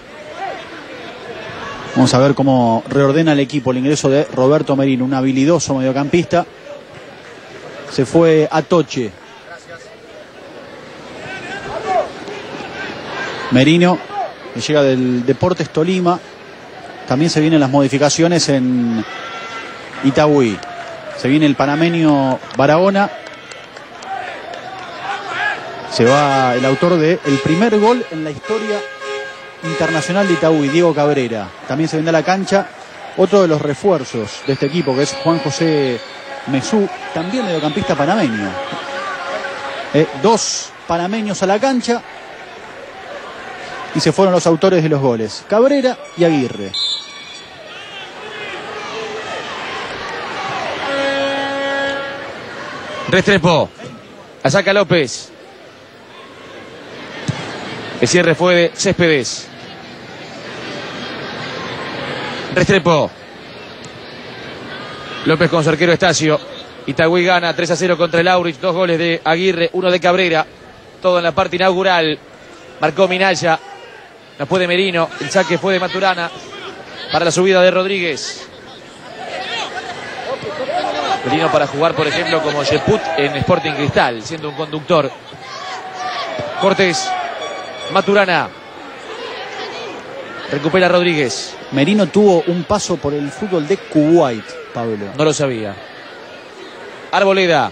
Vamos a ver cómo reordena el equipo el ingreso de Roberto Merino, un habilidoso mediocampista. Se fue Atoche. Merino, que llega del Deportes Tolima. También se vienen las modificaciones en Itagüí. Se viene el panameño Barahona. Se va el autor del primer gol en la historia internacional de Itagüí, Diego Cabrera. También se vendrá a la cancha otro de los refuerzos de este equipo, que es Juan José Mesú, también mediocampista panameño. 2 panameños a la cancha. Y se fueron los autores de los goles, Cabrera y Aguirre. Restrepo. La saca López. El cierre fue de Céspedes. Restrepo. López con su arquero Estacio. Itagüí gana 3-0 contra el Aurich. 2 goles de Aguirre, 1 de Cabrera. Todo en la parte inaugural. Marcó Minaya. No puede Merino. El saque fue de Maturana para la subida de Rodríguez. Merino para jugar, por ejemplo, como Jeput en Sporting Cristal, siendo un conductor. Cortés. Maturana. Recupera Rodríguez. Merino tuvo un paso por el fútbol de Kuwait, Pablo. No lo sabía. Arboleda.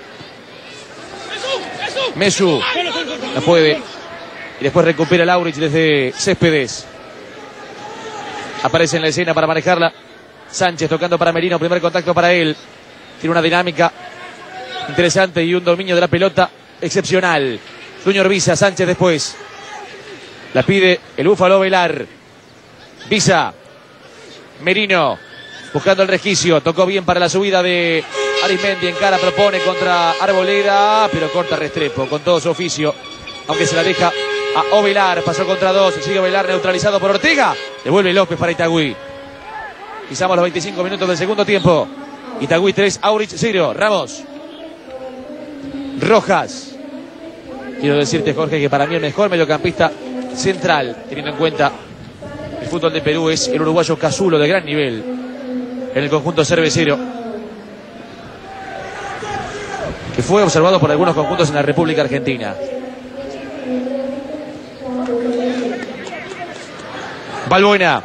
Mesú. No puede. Y después recupera el Aurich desde Céspedes. Aparece en la escena para manejarla Sánchez, tocando para Merino. Primer contacto para él. Tiene una dinámica interesante y un dominio de la pelota excepcional. Junior Visa, Sánchez después. La pide el Búfalo Velar. Visa. Merino. Buscando el resquicio. Tocó bien para la subida de Arismendi. En cara propone contra Arboleda. Pero corta Restrepo con todo su oficio. Aunque se la deja a Ovelar. Pasó contra 2. Sigue Ovelar neutralizado por Ortega. Devuelve López para Itagüí. Pisamos los 25 minutos del segundo tiempo. Itagüí 3, Aurich 0. Ramos. Rojas. Quiero decirte, Jorge, que para mí el mejor mediocampista central, teniendo en cuenta el fútbol de Perú, es el uruguayo Casulo, de gran nivel en el conjunto cervecero, que fue observado por algunos conjuntos en la República Argentina. Balbuena.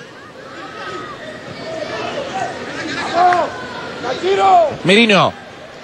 Merino.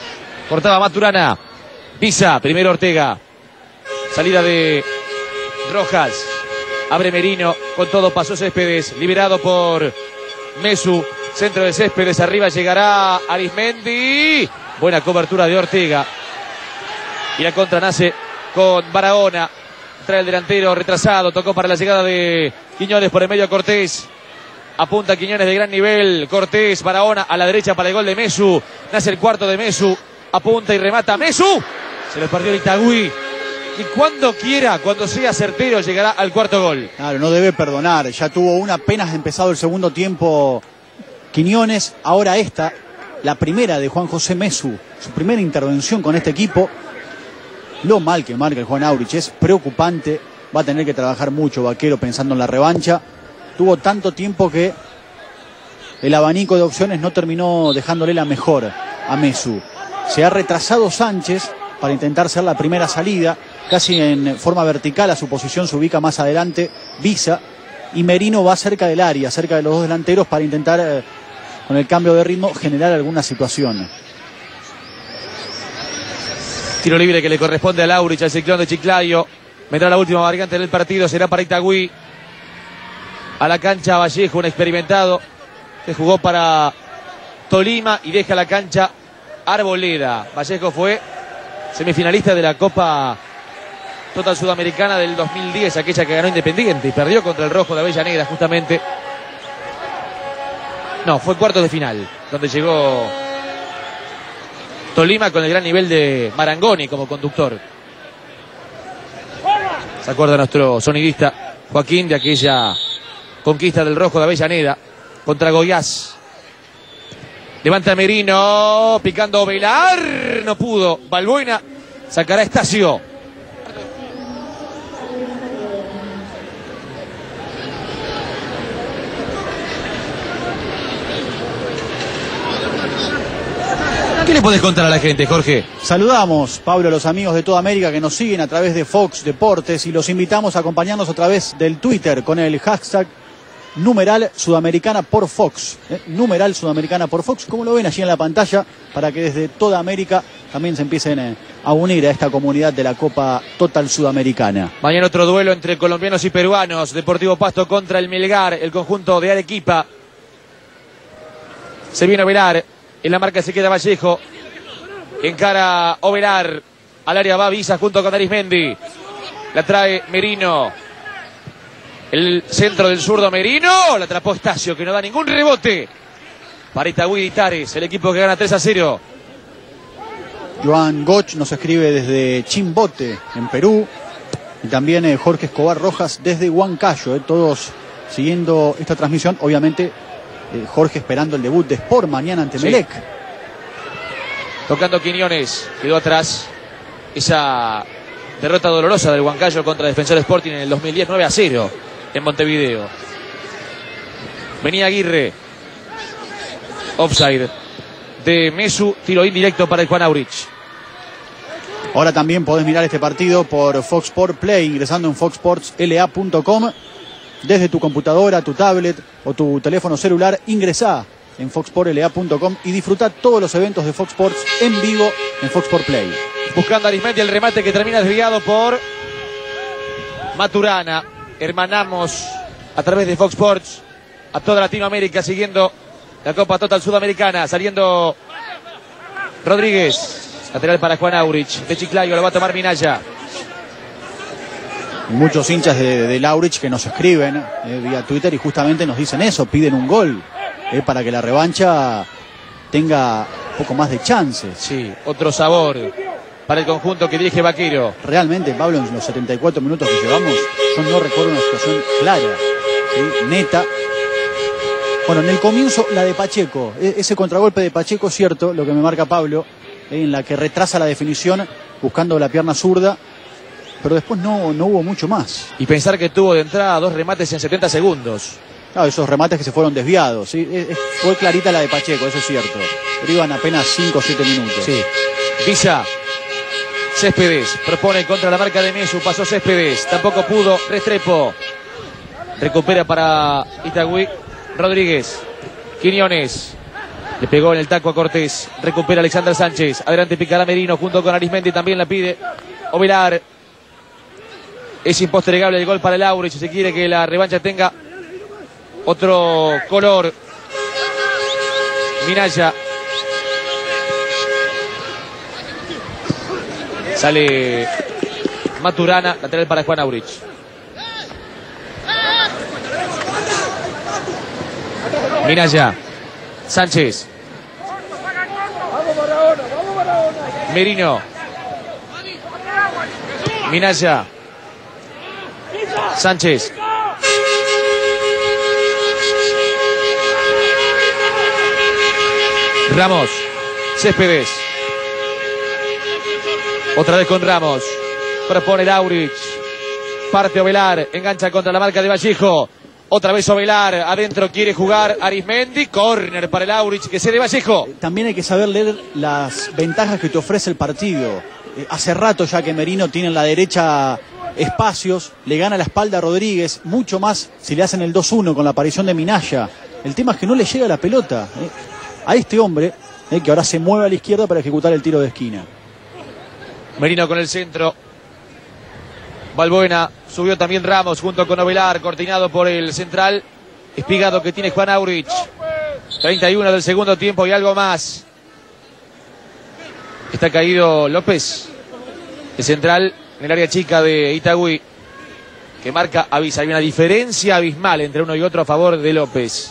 Cortaba Maturana. Pisa, primero Ortega. Salida de Rojas. Abre Merino. Con todo pasó Céspedes. Liberado por Mesu. Centro de Céspedes. Arriba llegará Arismendi. Buena cobertura de Ortega. Y la contra nace con Barahona. Trae el delantero retrasado. Tocó para la llegada de Quiñones por el medio Cortés. Apunta Quiñones de gran nivel. Cortés, Barahona a la derecha para el gol de Mesu. Nace el cuarto de Mesu. Apunta y remata Mesu. Se lo perdió el Itagüí. Y cuando quiera, cuando sea certero, llegará al cuarto gol. Claro, no debe perdonar. Ya tuvo una apenas empezado el segundo tiempo Quiñones. Ahora esta, la primera de Juan José Mesu. Su primera intervención con este equipo. Lo mal que marca el Juan Aurich es preocupante. Va a tener que trabajar mucho Vaquero pensando en la revancha. Tuvo tanto tiempo que el abanico de opciones no terminó dejándole la mejor a Mesu. Se ha retrasado Sánchez para intentar ser la primera salida. Casi en forma vertical a su posición se ubica más adelante Visa. Y Merino va cerca del área, cerca de los dos delanteros para intentar, con el cambio de ritmo, generar alguna situación. Tiro libre que le corresponde a Aurich, al Ciclón de Chiclayo. Vendrá la última variante del partido, será para Itagüí. A la cancha Vallejo, un experimentado que jugó para Tolima y deja la cancha Arboleda. Vallejo fue semifinalista de la Copa Total Sudamericana del 2010, aquella que ganó Independiente y perdió contra el Rojo de Avellaneda justamente. No, fue cuartos de final, donde llegó Tolima con el gran nivel de Marangoni como conductor. Se acuerda nuestro sonidista Joaquín de aquella conquista del Rojo de Avellaneda contra Goiás. Levanta Merino, picando Velar, no pudo. Balbuena sacará Estacio. ¿Qué le podés contar a la gente, Jorge? Saludamos, Pablo, a los amigos de toda América que nos siguen a través de Fox Deportes y los invitamos a acompañarnos a través del Twitter con el hashtag numeral Sudamericana por Fox. Numeral Sudamericana por Fox, como lo ven allí en la pantalla, para que desde toda América también se empiecen a unir a esta comunidad de la Copa Total Sudamericana. Mañana otro duelo entre colombianos y peruanos. Deportivo Pasto contra el Melgar, el conjunto de Arequipa. Se viene Velar. En la marca se queda Vallejo. Encara Ovelar. Al área va Visa junto con Arismendi. La trae Merino. El centro del zurdo Merino. La atrapó Estacio, que no da ningún rebote. Para Itagüí de Itares, el equipo que gana 3-0. Joan Goch nos escribe desde Chimbote, en Perú. Y también Jorge Escobar Rojas desde Huancayo. Todos siguiendo esta transmisión. Obviamente Jorge esperando el debut de Sport mañana ante Melec. Tocando Quiñones, quedó atrás esa derrota dolorosa del Huancayo contra Defensor Sporting en el 2010, 9-0 en Montevideo. Venía Aguirre, offside de Mesu, tiro indirecto para el Juan Aurich. Ahora también podés mirar este partido por Fox Sport Play ingresando en foxsportsla.com. Desde tu computadora, tu tablet o tu teléfono celular, ingresá en foxsportsla.com y disfrutá todos los eventos de Fox Sports en vivo en Fox Sport Play. Buscando a Arismendi, el remate que termina desviado por Maturana. Hermanamos a través de Fox Sports a toda Latinoamérica siguiendo la Copa Total Sudamericana. Saliendo Rodríguez, lateral para Juan Aurich. De Chiclayo lo va a tomar Minaya. Muchos hinchas de Aurich que nos escriben vía Twitter y justamente nos dicen eso, piden un gol para que la revancha tenga un poco más de chances. Sí, otro sabor para el conjunto que dirige Vaquero. Realmente, Pablo, en los 74 minutos que llevamos, yo no recuerdo una situación clara, ¿sí? Neta. Bueno, en el comienzo la de Pacheco, ese contragolpe de Pacheco, cierto, lo que me marca Pablo, en la que retrasa la definición buscando la pierna zurda. Pero después no hubo mucho más. Y pensar que tuvo de entrada 2 remates en 70 segundos. Claro, esos remates que se fueron desviados. ¿Sí? Fue clarita la de Pacheco, eso es cierto. Pero iban apenas 5 o 7 minutos. Sí. Visa. Céspedes propone contra la marca de Mesu. Pasó Céspedes. Tampoco pudo. Restrepo. Recupera para Itagüí. Rodríguez. Quiñones. Le pegó en el taco a Cortés. Recupera Alexander Sánchez. Adelante picará Merino junto con Arismendi. También la pide Ovelar. Es impostergable el gol para el Aurich. Si se quiere que la revancha tenga otro color. Minaya. Sale Maturana. Lateral para Juan Aurich. Minaya. Sánchez. Merino. Minaya. Sánchez. Ramos. Céspedes. Otra vez con Ramos. Propone el Aurich. Parte Ovelar. Engancha contra la marca de Vallejo. Otra vez Ovelar, adentro quiere jugar Arismendi, córner para el Aurich que cede Vallejo. También hay que saber leer las ventajas que te ofrece el partido. Hace rato ya que Merino tiene en la derecha espacios, le gana la espalda a Rodríguez, mucho más si le hacen el 2-1 con la aparición de Minaya. El tema es que no le llega la pelota a este hombre, que ahora se mueve a la izquierda para ejecutar el tiro de esquina. Merino con el centro. Balbuena, subió también Ramos junto con Ovelar, coordinado por el central espigado que tiene Juan Aurich. 31 del segundo tiempo y algo más. Está caído López, el central en el área chica de Itagüí, que marca, avisa. Hay una diferencia abismal entre uno y otro a favor de López.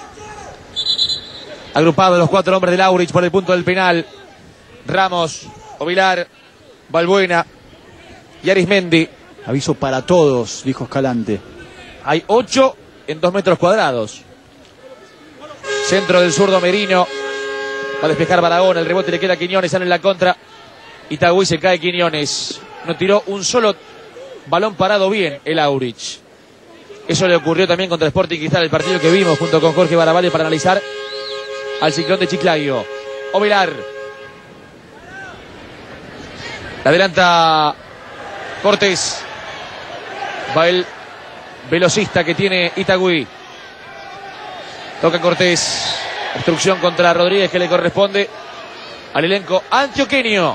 Agrupados los 4 hombres del Aurich por el punto del penal. Ramos, Ovelar, Balbuena y Arismendi. Aviso para todos, dijo Escalante. Hay 8 en 2 metros cuadrados. Centro del zurdo Merino. Va a despejar Barahona. El rebote le queda a Quiñones. Sale en la contra. Itagüí, se cae Quiñones. No tiró un solo balón parado bien el Aurich. Eso le ocurrió también contra Sporting Cristal, el partido que vimos junto con Jorge Barabale para analizar al Ciclón de Chiclayo. Ovelar. Adelanta Cortés. Va el velocista que tiene Itagüí. Toca Cortés. Obstrucción contra Rodríguez que le corresponde al elenco antioqueño.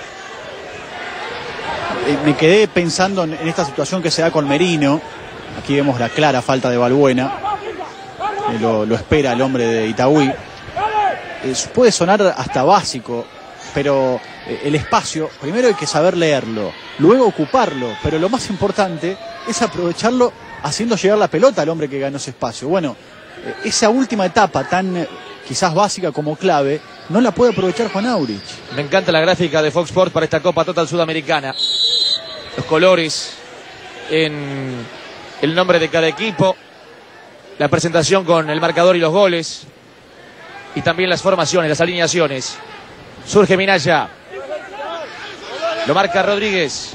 Me quedé pensando en esta situación que se da con Merino. Aquí vemos la clara falta de Balbuena. Lo espera el hombre de Itagüí. Puede sonar hasta básico, pero el espacio, primero hay que saber leerlo, luego ocuparlo, pero lo más importante es aprovecharlo haciendo llegar la pelota al hombre que ganó ese espacio. Bueno, esa última etapa tan quizás básica como clave, no la puede aprovechar Juan Aurich. Me encanta la gráfica de Fox Sports para esta Copa Total Sudamericana. Los colores en el nombre de cada equipo, la presentación con el marcador y los goles, y también las formaciones, las alineaciones. Surge Minaya. Lo marca Rodríguez.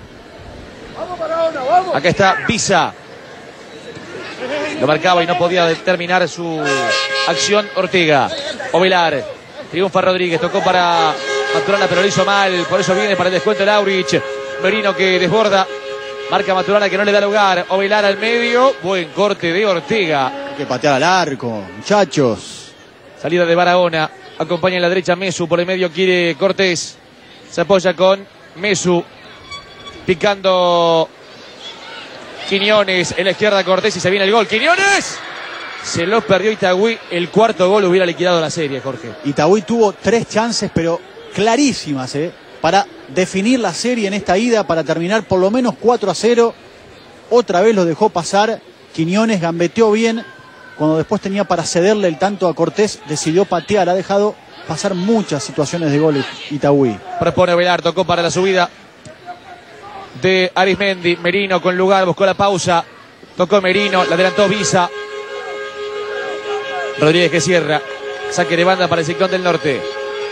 Acá está Visa. Lo marcaba y no podía determinar su acción Ortega. Ovelar. Triunfa Rodríguez. Tocó para Maturana, pero lo hizo mal. Por eso viene para el descuento el Aurich. Merino que desborda. Marca Maturana que no le da lugar. Ovelar al medio. Buen corte de Ortega. Hay que patear al arco, muchachos. Salida de Barahona. Acompaña en la derecha Mesu. Por el medio quiere Cortés. Se apoya con Mesu. Picando Quiñones. En la izquierda Cortés y se viene el gol. ¡Quiñones! Se lo perdió Itagüí. El cuarto gol hubiera liquidado la serie, Jorge. Itagüí tuvo 3 chances, pero clarísimas, para definir la serie en esta ida, para terminar por lo menos 4-0. Otra vez lo dejó pasar. Quiñones gambeteó bien. Cuando después tenía para cederle el tanto a Cortés, decidió patear. Ha dejado pasar muchas situaciones de gol Itagüí. Propone Ovelar, tocó para la subida de Arismendi. Merino con lugar, buscó la pausa. Tocó Merino, la adelantó Visa. Rodríguez que cierra. Saque de banda para el Ciclón del Norte.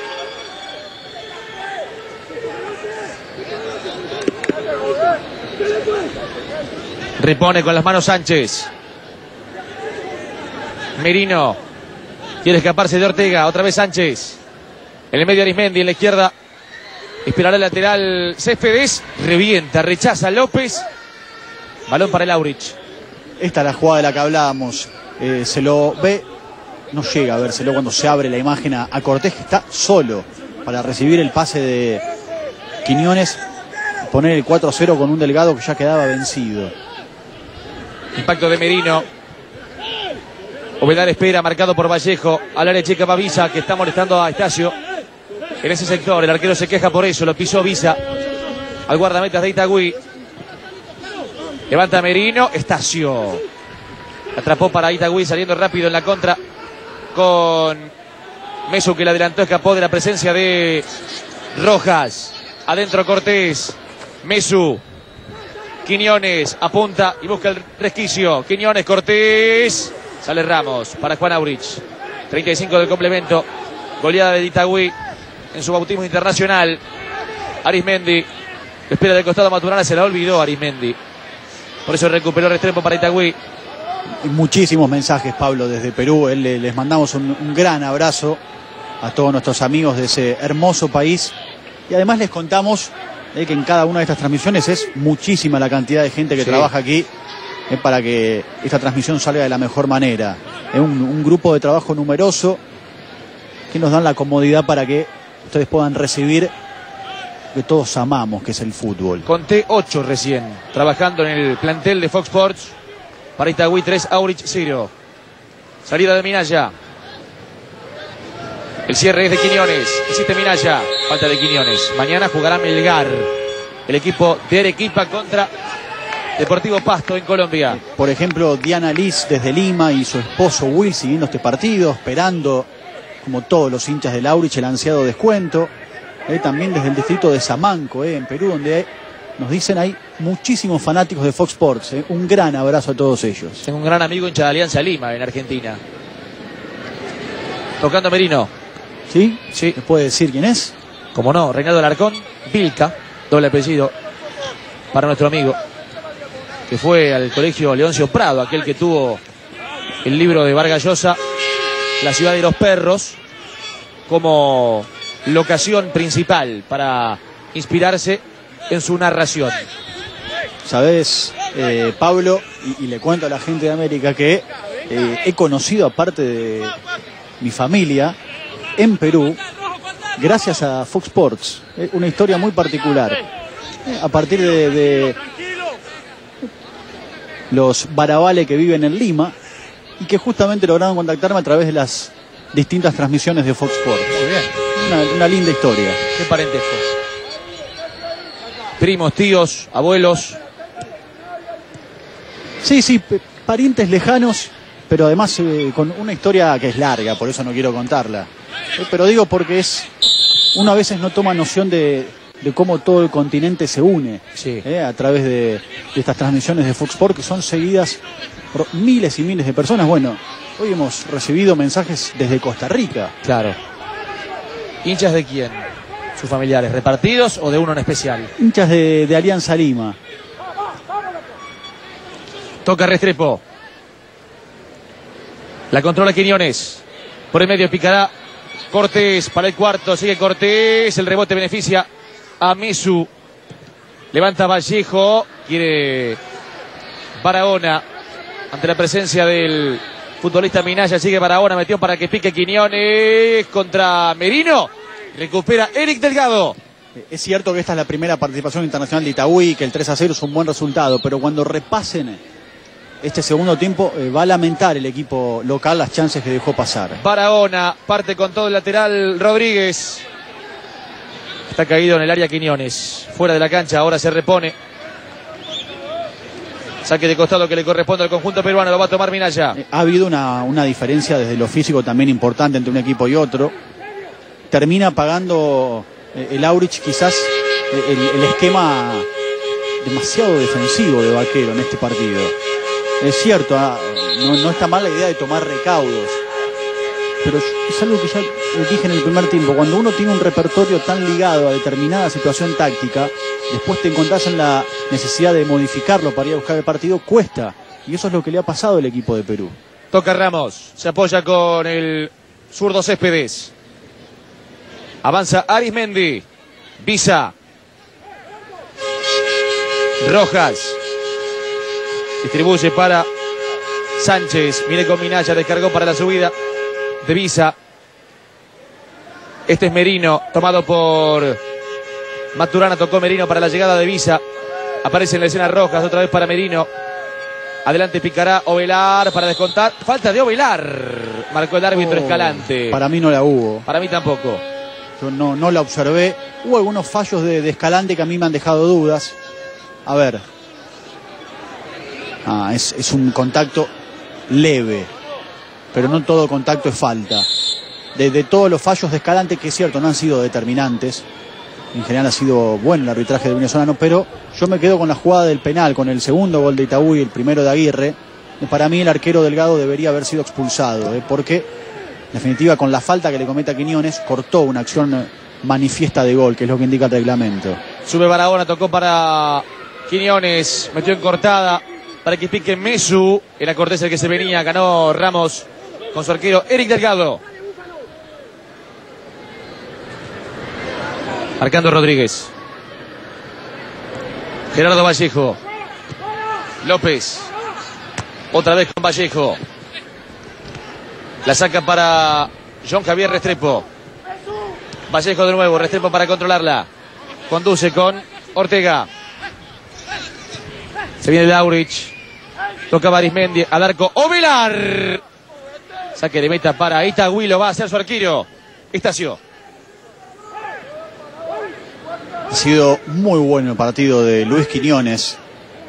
Repone con las manos Sánchez. Merino quiere escaparse de Ortega. Otra vez Sánchez. En el medio Arismendi. En la izquierda esperará el lateral Céspedes. Revienta, rechaza López. Balón para el Aurich. Esta es la jugada de la que hablábamos. Se lo ve no llega a vérselo cuando se abre la imagen a Cortés, que está solo para recibir el pase de Quiñones, poner el 4-0 con un Delgado que ya quedaba vencido. Impacto de Merino. Ovedal espera, marcado por Vallejo. Al área chica va Visa, que está molestando a Estacio en ese sector. El arquero se queja por eso, lo pisó Visa al guardametas de Itagüí. Levanta Merino, Estacio atrapó para Itagüí, saliendo rápido en la contra con Mesu, que le adelantó, escapó de la presencia de Rojas. Adentro Cortés, Mesu, Quiñones apunta y busca el resquicio. Quiñones, Cortés, sale Ramos para Juan Aurich. 35 del complemento. Goleada de Itagüí en su bautismo internacional. Arismendi espera del costado Maturana, se la olvidó Arismendi. Por eso recuperó Restrepo para Itagüí. Y muchísimos mensajes, Pablo, desde Perú. Les mandamos un gran abrazo a todos nuestros amigos de ese hermoso país. Y además les contamos que en cada una de estas transmisiones es muchísima la cantidad de gente que trabaja aquí para que esta transmisión salga de la mejor manera. Es un grupo de trabajo numeroso que nos dan la comodidad para que ustedes puedan recibir que todos amamos, que es el fútbol. Conté 8 recién, trabajando en el plantel de Fox Sports. Para Itagüí 3, Aurich 0. Salida de Minaya. El cierre es de Quiñones. Insiste Minaya. Falta de Quiñones. Mañana jugará Melgar, el equipo de Arequipa, contra Deportivo Pasto en Colombia. Por ejemplo, Diana Liz desde Lima y su esposo Will siguiendo este partido, esperando, como todos los hinchas del Aurich, el ansiado descuento. También desde el distrito de Samanco, en Perú, donde nos dicen hay muchísimos fanáticos de Fox Sports. Un gran abrazo a todos ellos. Tengo un gran amigo hincha de Alianza Lima en Argentina. Tocando Merino. ¿Sí? Sí. ¿Me puede decir quién es? Como no, Reinaldo Alarcón, Vilca, doble apellido para nuestro amigo, que fue al colegio Leoncio Prado, aquel que tuvo el libro de Vargas Llosa, La ciudad de los perros, como locación principal para inspirarse en su narración. Sabes, Pablo, y le cuento a la gente de América que he conocido, aparte de mi familia, en Perú, gracias a Fox Sports. Una historia muy particular. A partir de los Barabale que viven en Lima y que justamente lograron contactarme a través de las distintas transmisiones de Fox Sports. Muy bien. Una linda historia. Qué parentesco. Primos, tíos, abuelos. Sí, parientes lejanos, pero además con una historia que es larga, por eso no quiero contarla. Pero digo porque uno a veces no toma noción de cómo todo el continente se une a través de estas transmisiones de Fox Sports, que son seguidas por miles y miles de personas. Bueno, hoy hemos recibido mensajes desde Costa Rica. Claro. ¿Hinchas de quién? ¿Sus familiares? ¿Repartidos o de uno en especial? Hinchas de Alianza Lima. Toca Restrepo. La controla Quiñones. Por el medio picará Cortés para el cuarto. Sigue Cortés. El rebote beneficia a Mesu. Levanta Vallejo. Quiere Barahona. Ante la presencia del futbolista Minaya. Sigue Barahona. Metió para que pique Quiñones contra Merino. Recupera Eric Delgado. Es cierto que esta es la primera participación internacional de Itagüí, que el 3-0 es un buen resultado, pero cuando repasen este segundo tiempo va a lamentar el equipo local las chances que dejó pasar. Barahona parte con todo el lateral Rodríguez. Está caído en el área Quiñones. Fuera de la cancha, ahora se repone. Saque de costado que le corresponde al conjunto peruano, lo va a tomar Minaya. Ha habido una diferencia desde lo físico también importante entre un equipo y otro. Termina pagando el Aurich quizás el esquema demasiado defensivo de Vaquero en este partido. Es cierto, no está mal la idea de tomar recaudos, pero es algo que ya dije en el primer tiempo. Cuando uno tiene un repertorio tan ligado a determinada situación táctica, después te encontrás en la necesidad de modificarlo para ir a buscar el partido, cuesta. Y eso es lo que le ha pasado al equipo de Perú. Toca Ramos, se apoya con el zurdo Céspedes. Avanza Arismendi. Visa. Rojas. Distribuye para Sánchez. Mire con Minaya, descargó para la subida. de Visa. Este es Merino, tomado por Maturana. Tocó Merino para la llegada de Visa. Aparece en la escena Rojas, otra vez para Merino. Adelante picará Ovelar para descontar. Falta de Ovelar. Marcó el árbitro Escalante. Para mí no la hubo. Para mí tampoco. Yo no la observé. Hubo algunos fallos de Escalante que a mí me han dejado dudas. A ver. Es un contacto leve. Pero no todo contacto es falta. De todos los fallos de Escalante, que es cierto, no han sido determinantes. En general ha sido bueno el arbitraje del venezolano, pero yo me quedo con la jugada del penal, con el segundo gol de Itaú y el primero de Aguirre. Para mí el arquero Delgado debería haber sido expulsado, porque en definitiva con la falta que le comete a Quiñones cortó una acción manifiesta de gol, que es lo que indica el reglamento. Sube Barahona, tocó para Quiñones, metió en cortada para que pique Mesu. Era Cortés el que se venía, ganó Ramos con su arquero Eric Delgado. Marcando Rodríguez. Gerardo Vallejo. López. Otra vez con Vallejo. La saca para John Javier Restrepo. Vallejo de nuevo. Restrepo para controlarla. Conduce con Ortega. Se viene Laurich. Toca Arismendi. Al arco. Ovelar. Saque de meta para Itagüí. Lo va a hacer su arquero. Estacio. Ha sido muy bueno el partido de Luis Quiñones.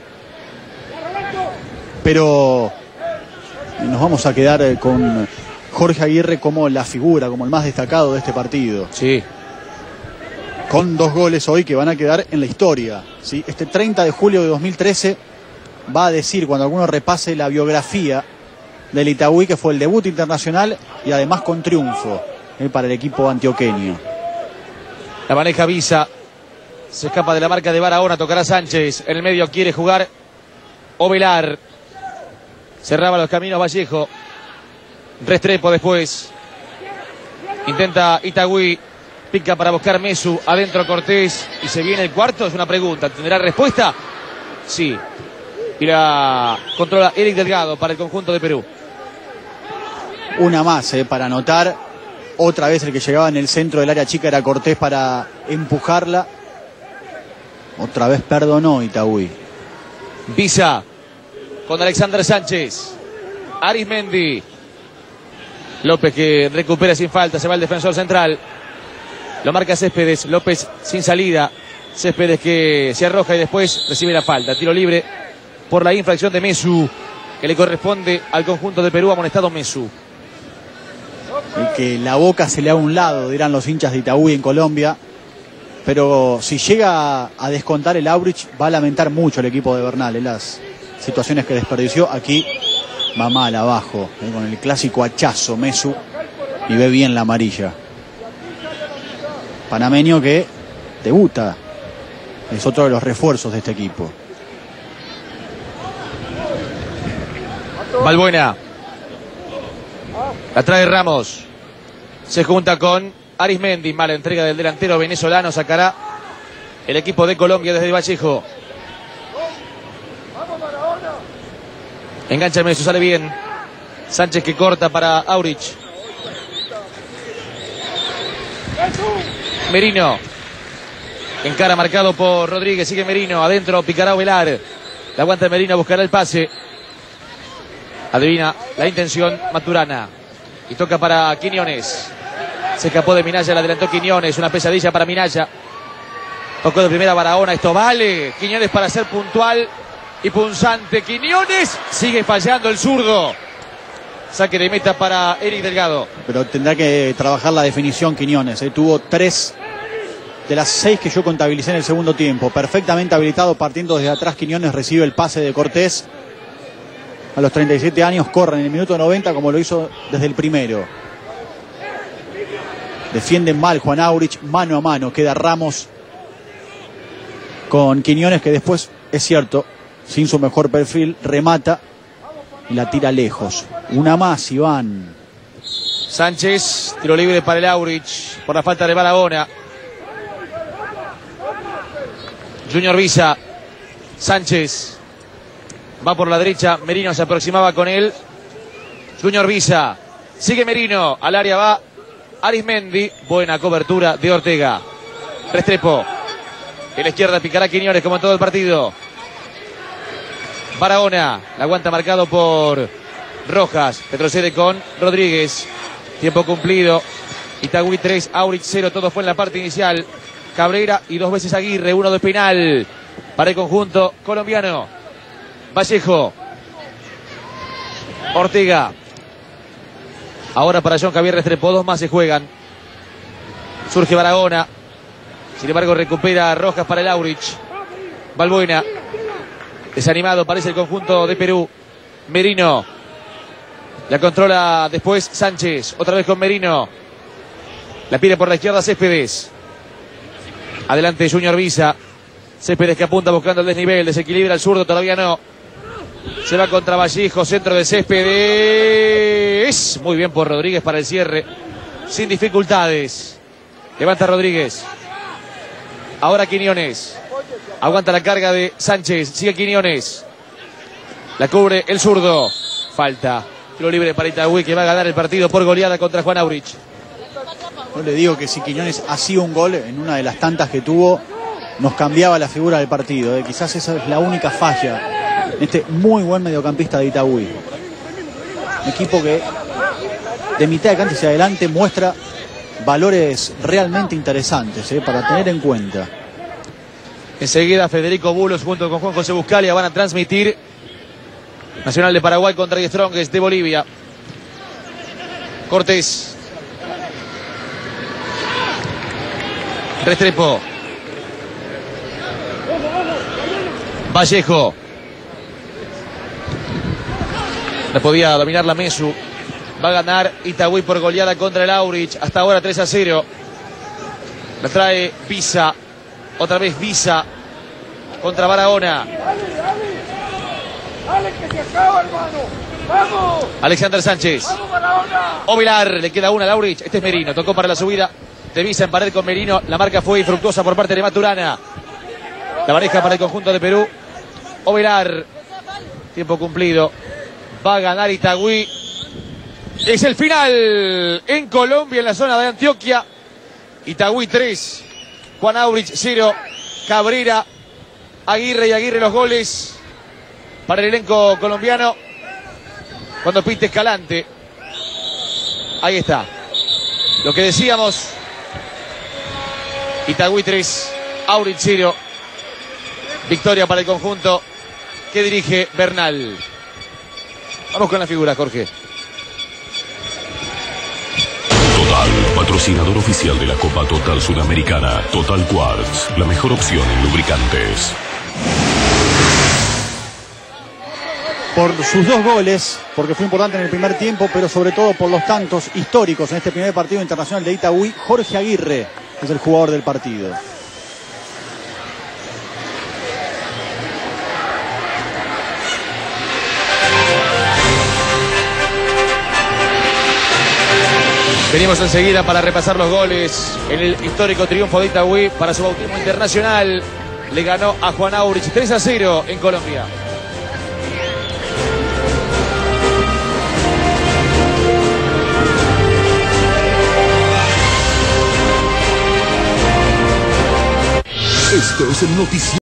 Pero nos vamos a quedar con Jorge Aguirre como la figura, como el más destacado de este partido. Sí. Con 2 goles hoy que van a quedar en la historia. ¿Sí? Este 30 de julio de 2013 va a decir, cuando alguno repase la biografía del Itagüí, que fue el debut internacional y además con triunfo para el equipo antioqueño. La maneja Visa. Se escapa de la marca de Barahona, tocará Sánchez. En el medio quiere jugar Ovelar. Cerraba los caminos Vallejo. Restrepo después. Intenta Itagüí. Pica para buscar Mesu. Adentro Cortés. Y se viene el cuarto. Es una pregunta. ¿Tendrá respuesta? Sí. Y la controla Eric Delgado para el conjunto de Perú. Una más para anotar. Otra vez el que llegaba en el centro del área chica era Cortés para empujarla. Otra vez perdonó Itagüí. Visa con Alexander Sánchez. Arismendi. López que recupera sin falta. Se va el defensor central. Lo marca Céspedes. López sin salida. Céspedes que se arroja y después recibe la falta. Tiro libre por la infracción de Mesu, que le corresponde al conjunto de Perú. Amonestado Mesu. Y que la boca se le haga a un lado, dirán los hinchas de Itagüí en Colombia. Pero si llega a descontar el Aurich, va a lamentar mucho el equipo de Bernal en las situaciones que desperdició. Aquí va mal abajo, con el clásico hachazo Mesu, y ve bien la amarilla. Panameño que debuta, es otro de los refuerzos de este equipo. Balbuena. La trae Ramos. Se junta con Arismendi. Mala entrega del delantero venezolano. Sacará el equipo de Colombia desde Vallejo. Engancha Mesu, sale bien. Sánchez que corta para Aurich. Merino. Encara marcado por Rodríguez. Sigue Merino. Adentro picará Ovelar. La aguanta Merino. Buscará el pase. Adivina la intención Maturana. Y toca para Quiñones. Se escapó de Minaya, la adelantó Quiñones. Una pesadilla para Minaya. Tocó de primera Barahona. Esto vale. Quiñones para ser puntual y punzante. Quiñones sigue fallando el zurdo. Saque de meta para Eric Delgado. Pero tendrá que trabajar la definición Quiñones. Tuvo 3 de las 6 que yo contabilicé en el segundo tiempo. Perfectamente habilitado partiendo desde atrás. Quiñones recibe el pase de Cortés. A los 37 años corre en el minuto 90 como lo hizo desde el primero. Defienden mal Juan Aurich, mano a mano. Queda Ramos con Quiñones, que después, es cierto, sin su mejor perfil, remata y la tira lejos. Una más, Iván. Sánchez, tiro libre para el Aurich por la falta de Barahona. Junior Visa. Sánchez. Va por la derecha, Merino se aproximaba con él. Junior Visa. Sigue Merino. Al área va Arismendi. Buena cobertura de Ortega. Restrepo. En la izquierda picará Quiñones como en todo el partido. Barahona. La aguanta marcado por Rojas. Retrocede con Rodríguez. Tiempo cumplido. Itagüí 3, Aurich 0. Todo fue en la parte inicial. Cabreira y 2 veces Aguirre. 1 de penal para el conjunto colombiano. Vallejo. Ortega. Ahora para John Javier Restrepo. 2 más se juegan. Surge Barahona. Sin embargo recupera Rojas para el Aurich. Balbuena. Desanimado parece el conjunto de Perú. Merino. La controla después Sánchez. Otra vez con Merino. La pide por la izquierda Céspedes. Adelante Junior Visa. Céspedes que apunta buscando el desnivel. Desequilibra el zurdo, todavía no. Se va contra Vallejo. Centro de Céspedes. Muy bien por Rodríguez para el cierre. Sin dificultades. Levanta Rodríguez. Ahora Quiñones. Aguanta la carga de Sánchez. Sigue Quiñones. La cubre el zurdo. Falta. Tiro libre para Itagüí, que va a ganar el partido por goleada contra Juan Aurich. Yo le digo que si Quiñones hacía un gol en una de las tantas que tuvo, nos cambiaba la figura del partido. Quizás esa es la única falla en este muy buen mediocampista de Itagüí. Un equipo que de mitad de cancha hacia adelante muestra valores realmente interesantes para tener en cuenta. Enseguida Federico Bulos junto con Juan José Buscalia van a transmitir Nacional de Paraguay contra The Strongest de Bolivia. Cortés. Restrepo. Vallejo. No podía dominar la Mesu. Va a ganar Itagüí por goleada contra el Aurich. Hasta ahora 3-0. La trae Visa. Otra vez Visa contra Barahona. Dale que se acaba, hermano. ¡Vamos! Alexander Sánchez. ¡Vamos, Barahona! Ovilar, le queda una al Aurich. Este es Merino. Tocó para la subida de Visa en pared con Merino. La marca fue infructuosa por parte de Maturana. La pareja para el conjunto de Perú. Ovilar. Tiempo cumplido. Va a ganar Itagüí. Es el final en Colombia, en la zona de Antioquia. Itagüí 3. Juan Aurich 0. Cabrera, Aguirre y Aguirre los goles para el elenco colombiano. Cuando pite Escalante. Ahí está. Lo que decíamos. Itagüí 3. Aurich 0. Victoria para el conjunto que dirige Bernal. Vamos con la figura, Jorge. Total, patrocinador oficial de la Copa Total Sudamericana. Total Quartz, la mejor opción en lubricantes. Por sus 2 goles, porque fue importante en el primer tiempo, pero sobre todo por los tantos históricos en este primer partido internacional de Itagüí, Jorge Aguirre es el jugador del partido. Venimos enseguida para repasar los goles en el histórico triunfo de Itagüí para su bautismo internacional. Le ganó a Juan Aurich 3-0 en Colombia. Esto es el noticiero.